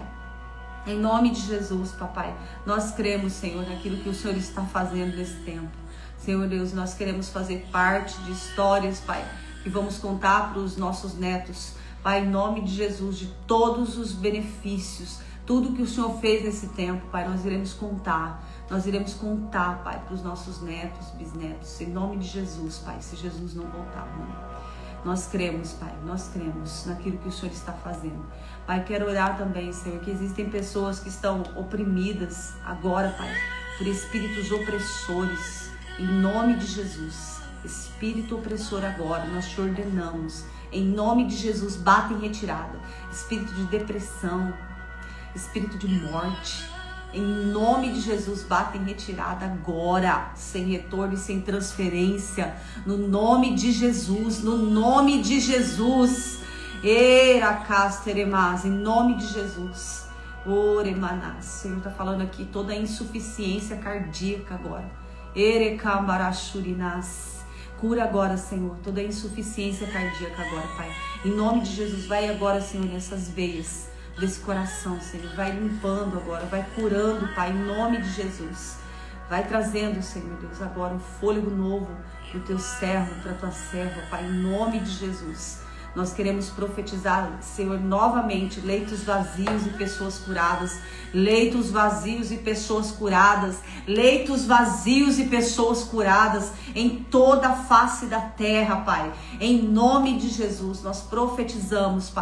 Em nome de Jesus, papai, nós cremos, Senhor, naquilo que o Senhor está fazendo nesse tempo. Senhor Deus, nós queremos fazer parte de histórias, Pai, que vamos contar para os nossos netos. Pai, em nome de Jesus, de todos os benefícios, tudo que o Senhor fez nesse tempo, Pai, nós iremos contar. Nós iremos contar, Pai, para os nossos netos, bisnetos, em nome de Jesus, Pai, se Jesus não voltar, mãe. Nós cremos, Pai, nós cremos naquilo que o Senhor está fazendo. Pai, quero orar também, Senhor, que existem pessoas que estão oprimidas agora, Pai, por espíritos opressores. Em nome de Jesus, espírito opressor agora, nós te ordenamos. Em nome de Jesus, bata em retirada. Espírito de depressão, espírito de morte. Em nome de Jesus, bata em retirada agora, sem retorno e sem transferência. No nome de Jesus, no nome de Jesus. Eracasteremas, em nome de Jesus. Oremanás. O Senhor está falando aqui toda a insuficiência cardíaca agora. Erecambarachurinas. Cura agora, Senhor, toda a insuficiência cardíaca agora, Pai. Em nome de Jesus, vai agora, Senhor, nessas veias desse coração, Senhor. Vai limpando agora, vai curando, Pai, em nome de Jesus. Vai trazendo, Senhor Deus, agora um fôlego novo para o Teu servo, para a Tua serva, Pai, em nome de Jesus. Nós queremos profetizar, Senhor, novamente, leitos vazios e pessoas curadas. Leitos vazios e pessoas curadas. Leitos vazios e pessoas curadas em toda a face da terra, Pai. Em nome de Jesus, nós profetizamos, Pai,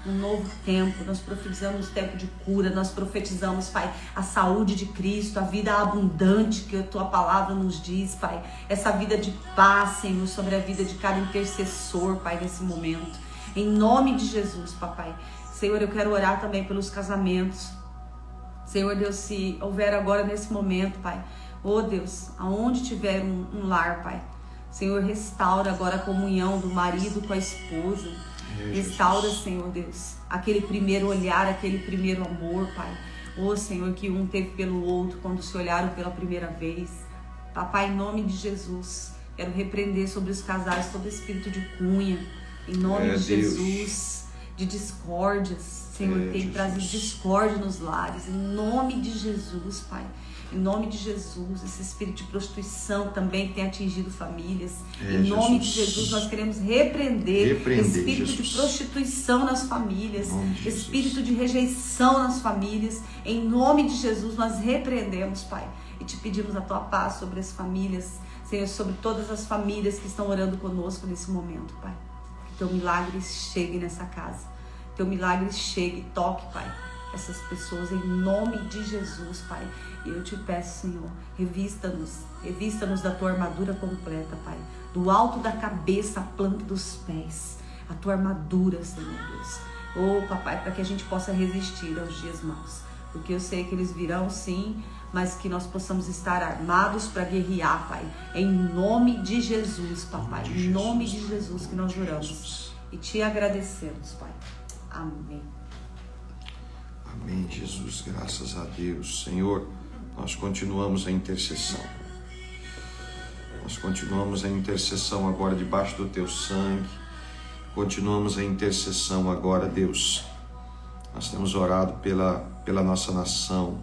um novo tempo, nós profetizamos tempo de cura, nós profetizamos, Pai, a saúde de Cristo, a vida abundante que a Tua palavra nos diz, Pai, essa vida de paz, Senhor, sobre a vida de cada intercessor, Pai, nesse momento, em nome de Jesus, Papai. Senhor, eu quero orar também pelos casamentos, Senhor Deus, se houver agora nesse momento, Pai, oh Deus, aonde tiver um lar, Pai, Senhor, restaura agora a comunhão do marido com a esposa. Restaura, Senhor Deus, aquele primeiro olhar, aquele primeiro amor, Pai. Oh, Senhor, que um teve pelo outro quando se olharam pela primeira vez. Papai, em nome de Jesus, quero repreender sobre os casais todo espírito de cunha. Em nome de Jesus, de discórdias. Senhor, tem trazido discórdia nos lares. Em nome de Jesus, Pai. Em nome de Jesus, esse espírito de prostituição também tem atingido famílias. Em nome de Jesus, nós queremos repreender espírito de prostituição nas famílias, espírito de rejeição nas famílias. Em nome de Jesus, nós repreendemos, Pai, e te pedimos a Tua paz sobre as famílias, Senhor, sobre todas as famílias que estão orando conosco nesse momento, Pai. Que Teu milagre chegue nessa casa, Teu milagre chegue, toque, Pai, essas pessoas em nome de Jesus, Pai. E eu te peço, Senhor, revista-nos da Tua armadura completa, Pai. Do alto da cabeça à planta dos pés, a Tua armadura, Senhor Deus. Oh, Papai, para que a gente possa resistir aos dias maus. Porque eu sei que eles virão, sim, mas que nós possamos estar armados para guerrear, Pai. Em nome de Jesus, Papai. Em nome de Jesus que nós oramos. E te agradecemos, Pai. Amém. Amém, Jesus, graças a Deus. Senhor, nós continuamos a intercessão. Nós continuamos a intercessão agora debaixo do Teu sangue. Continuamos a intercessão agora, Deus. Nós temos orado pela nossa nação.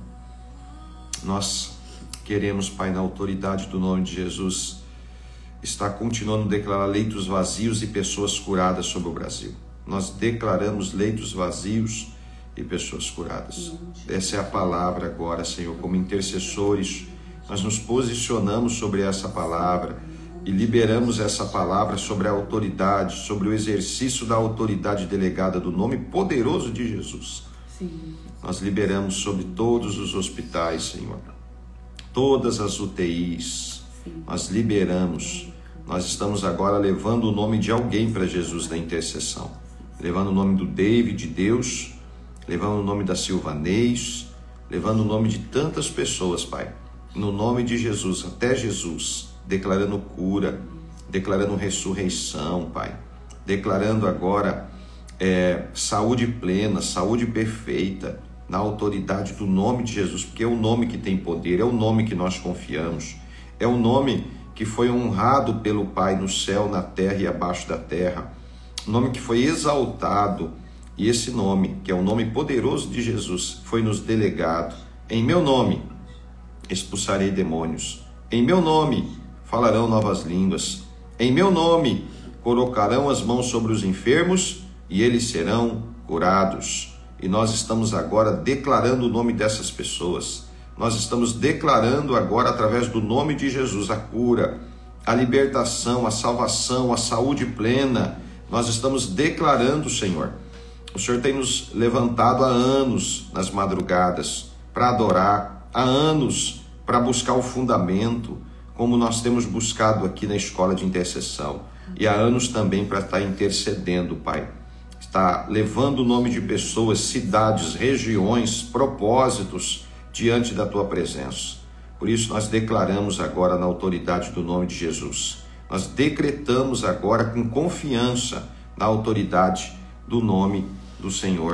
Nós queremos, Pai, na autoridade do nome de Jesus, estar continuando a declarar leitos vazios e pessoas curadas sobre o Brasil. Nós declaramos leitos vazios e pessoas curadas. Essa é a palavra agora, Senhor. Como intercessores, nós nos posicionamos sobre essa palavra e liberamos essa palavra sobre a autoridade, sobre o exercício da autoridade delegada do nome poderoso de Jesus. Sim. Nós liberamos sobre todos os hospitais, Senhor, todas as UTIs. Sim. Nós liberamos. Nós estamos agora levando o nome de alguém para Jesus na intercessão, levando o nome do David, de Deus, levando o nome da Silvanês, levando o nome de tantas pessoas, Pai, no nome de Jesus, até Jesus, declarando cura, declarando ressurreição, Pai, declarando agora saúde plena, saúde perfeita, na autoridade do nome de Jesus, porque é o nome que tem poder, é o nome que nós confiamos, é o nome que foi honrado pelo Pai no céu, na terra e abaixo da terra, o nome que foi exaltado. E esse nome, que é o nome poderoso de Jesus, foi nos delegado. Em meu nome expulsarei demônios. Em meu nome falarão novas línguas. Em meu nome colocarão as mãos sobre os enfermos e eles serão curados. E nós estamos agora declarando o nome dessas pessoas. Nós estamos declarando agora, através do nome de Jesus, a cura, a libertação, a salvação, a saúde plena. Nós estamos declarando, Senhor. O Senhor tem nos levantado há anos nas madrugadas para adorar, há anos para buscar o fundamento, como nós temos buscado aqui na escola de intercessão, e há anos também para estar intercedendo, Pai. Está levando o nome de pessoas, cidades, regiões, propósitos diante da Tua presença. Por isso nós declaramos agora na autoridade do nome de Jesus. Nós decretamos agora com confiança na autoridade do nome do Senhor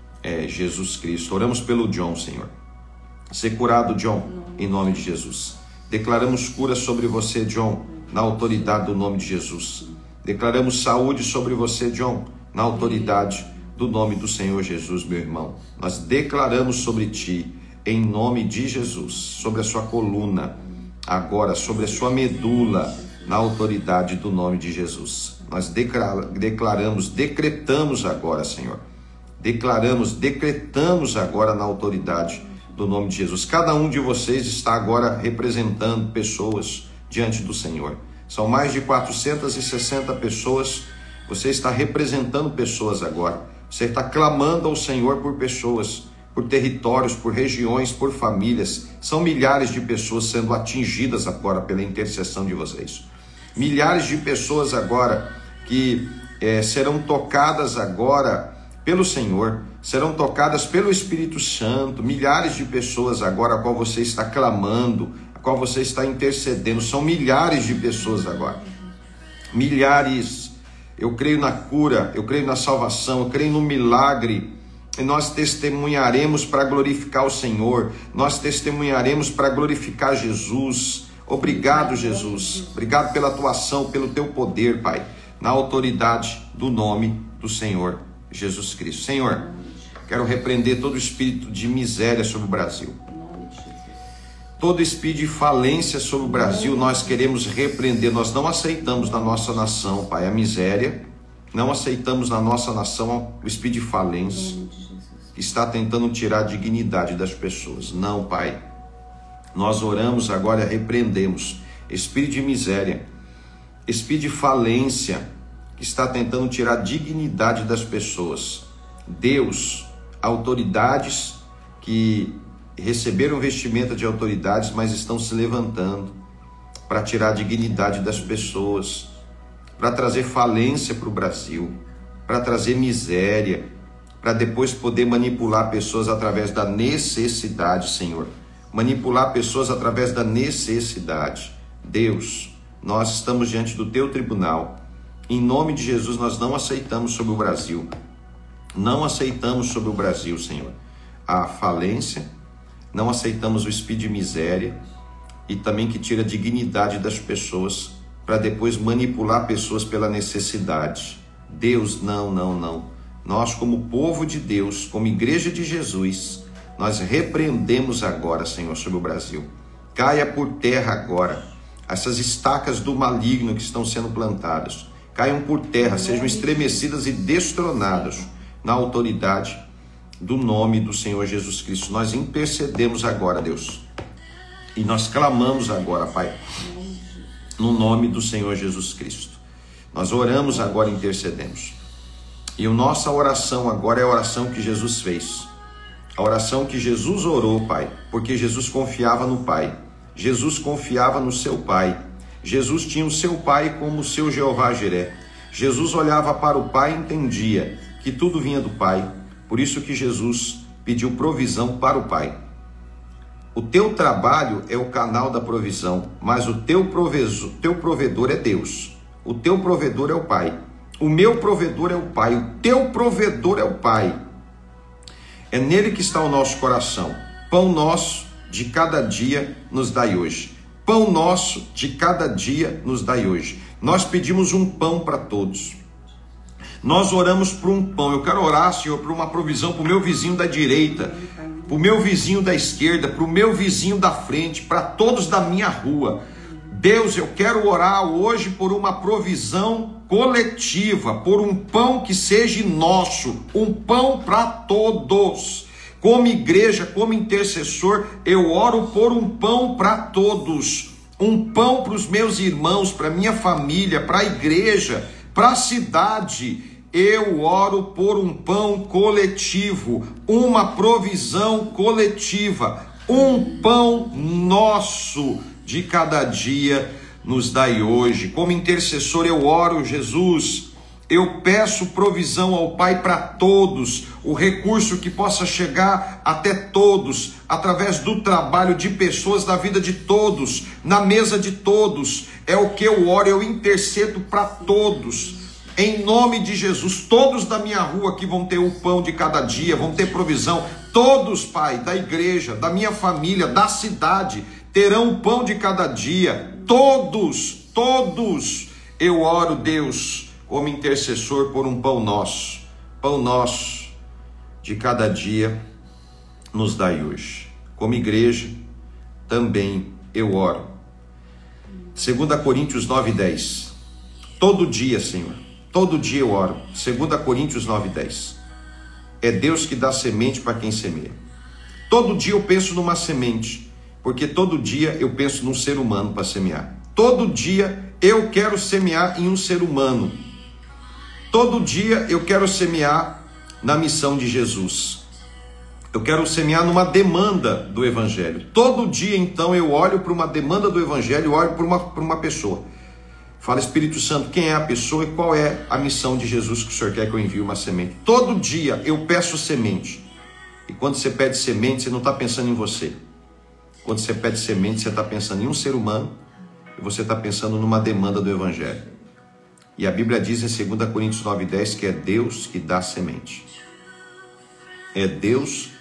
Jesus Cristo. Oramos pelo John, Senhor. Ser curado, John, em nome de Jesus. Declaramos cura sobre você, John, na autoridade do nome de Jesus. Declaramos saúde sobre você, John, na autoridade do nome do Senhor Jesus, meu irmão. Nós declaramos sobre ti, em nome de Jesus, sobre a sua coluna, agora sobre a sua medula, na autoridade do nome de Jesus. Nós declaramos, decretamos agora, Senhor. Decretamos agora na autoridade do nome de Jesus. Cada um de vocês está agora representando pessoas diante do Senhor. São mais de 460 pessoas. Você está representando pessoas agora Você está clamando ao Senhor por pessoas, por territórios, por regiões, por famílias. São milhares de pessoas sendo atingidas agora pela intercessão de vocês. Milhares de pessoas agora que serão tocadas agora pelo Senhor, serão tocadas pelo Espírito Santo. Milhares de pessoas agora a qual você está clamando, a qual você está intercedendo. São milhares de pessoas agora. Milhares. Eu creio na cura, eu creio na salvação, eu creio no milagre. E nós testemunharemos para glorificar o Senhor. Nós testemunharemos para glorificar Jesus. Obrigado, Jesus. Obrigado pela tua ação, pelo teu poder, Pai, na autoridade do nome do Senhor Jesus Cristo. Senhor, quero repreender todo espírito de miséria sobre o Brasil. Todo espírito de falência sobre o Brasil, nós queremos repreender. Nós não aceitamos na nossa nação, Pai, a miséria. Não aceitamos na nossa nação o espírito de falência que está tentando tirar a dignidade das pessoas. Não, Pai. Nós oramos agora e repreendemos espírito de miséria, espírito de falência que está tentando tirar a dignidade das pessoas. Deus, autoridades que receberam vestimenta de autoridades, mas estão se levantando para tirar a dignidade das pessoas, para trazer falência para o Brasil, para trazer miséria, para depois poder manipular pessoas através da necessidade, Senhor. Manipular pessoas através da necessidade. Deus, nós estamos diante do teu tribunal. Em nome de Jesus, nós não aceitamos sobre o Brasil. Não aceitamos sobre o Brasil, Senhor, a falência. Não aceitamos o espírito de miséria e também que tira a dignidade das pessoas para depois manipular pessoas pela necessidade. Deus, não. Nós, como povo de Deus, como igreja de Jesus, nós repreendemos agora, Senhor, sobre o Brasil. Caia por terra agora essas estacas do maligno que estão sendo plantadas. Caiam por terra, sejam estremecidas e destronadas na autoridade do nome do Senhor Jesus Cristo. Nós intercedemos agora, Deus, e nós clamamos agora, Pai, no nome do Senhor Jesus Cristo. Nós oramos agora e intercedemos. E a nossa oração agora é a oração que Jesus fez. A oração que Jesus orou, Pai, porque Jesus confiava no Pai. Jesus confiava no seu Pai. Jesus tinha o seu Pai como o seu Jeová Jiré. Jesus olhava para o Pai e entendia que tudo vinha do Pai. Por isso que Jesus pediu provisão para o Pai. O teu trabalho é o canal da provisão, mas o teu provedor é Deus. O teu provedor é o Pai. O meu provedor é o Pai. O teu provedor é o Pai. É nele que está o nosso coração. Pão nosso de cada dia nos dai hoje. Pão nosso de cada dia nos dai hoje. Nós pedimos um pão para todos. Nós oramos por um pão. Eu quero orar, Senhor, por uma provisão para o meu vizinho da direita, para o meu vizinho da esquerda, para o meu vizinho da frente, para todos da minha rua. Deus, eu quero orar hoje por uma provisão coletiva, por um pão que seja nosso, um pão para todos. Como igreja, como intercessor, eu oro por um pão para todos, um pão para os meus irmãos, para minha família, para a igreja, para a cidade. Eu oro por um pão coletivo, uma provisão coletiva, um pão nosso de cada dia nos dai hoje. Como intercessor eu oro, Jesus, eu peço provisão ao Pai para todos, o recurso que possa chegar até todos, através do trabalho de pessoas, da vida de todos, na mesa de todos. É o que eu oro, eu intercedo para todos. Em nome de Jesus, todos da minha rua aqui vão ter o pão de cada dia, vão ter provisão. Todos, Pai, da igreja, da minha família, da cidade, terão o pão de cada dia. Todos. Eu oro, Deus, como intercessor por um pão nosso de cada dia nos dai hoje. Como igreja, também eu oro. 2 Coríntios 9:10. Todo dia, Senhor, todo dia eu oro. 2 Coríntios 9:10. É Deus que dá semente para quem semeia. Todo dia eu penso numa semente, porque todo dia eu penso num ser humano para semear. Todo dia eu quero semear em um ser humano. Todo dia eu quero semear na missão de Jesus. Eu quero semear numa demanda do Evangelho. Todo dia, então, eu olho para uma demanda do Evangelho, olho para uma pessoa. Fala, Espírito Santo, quem é a pessoa e qual é a missão de Jesus que o Senhor quer que eu envie uma semente? Todo dia eu peço semente. E quando você pede semente, você não está pensando em você. Quando você pede semente, você está pensando em um ser humano e você está pensando numa demanda do Evangelho. E a Bíblia diz em 2 Coríntios 9,10 que é Deus que dá semente. É Deus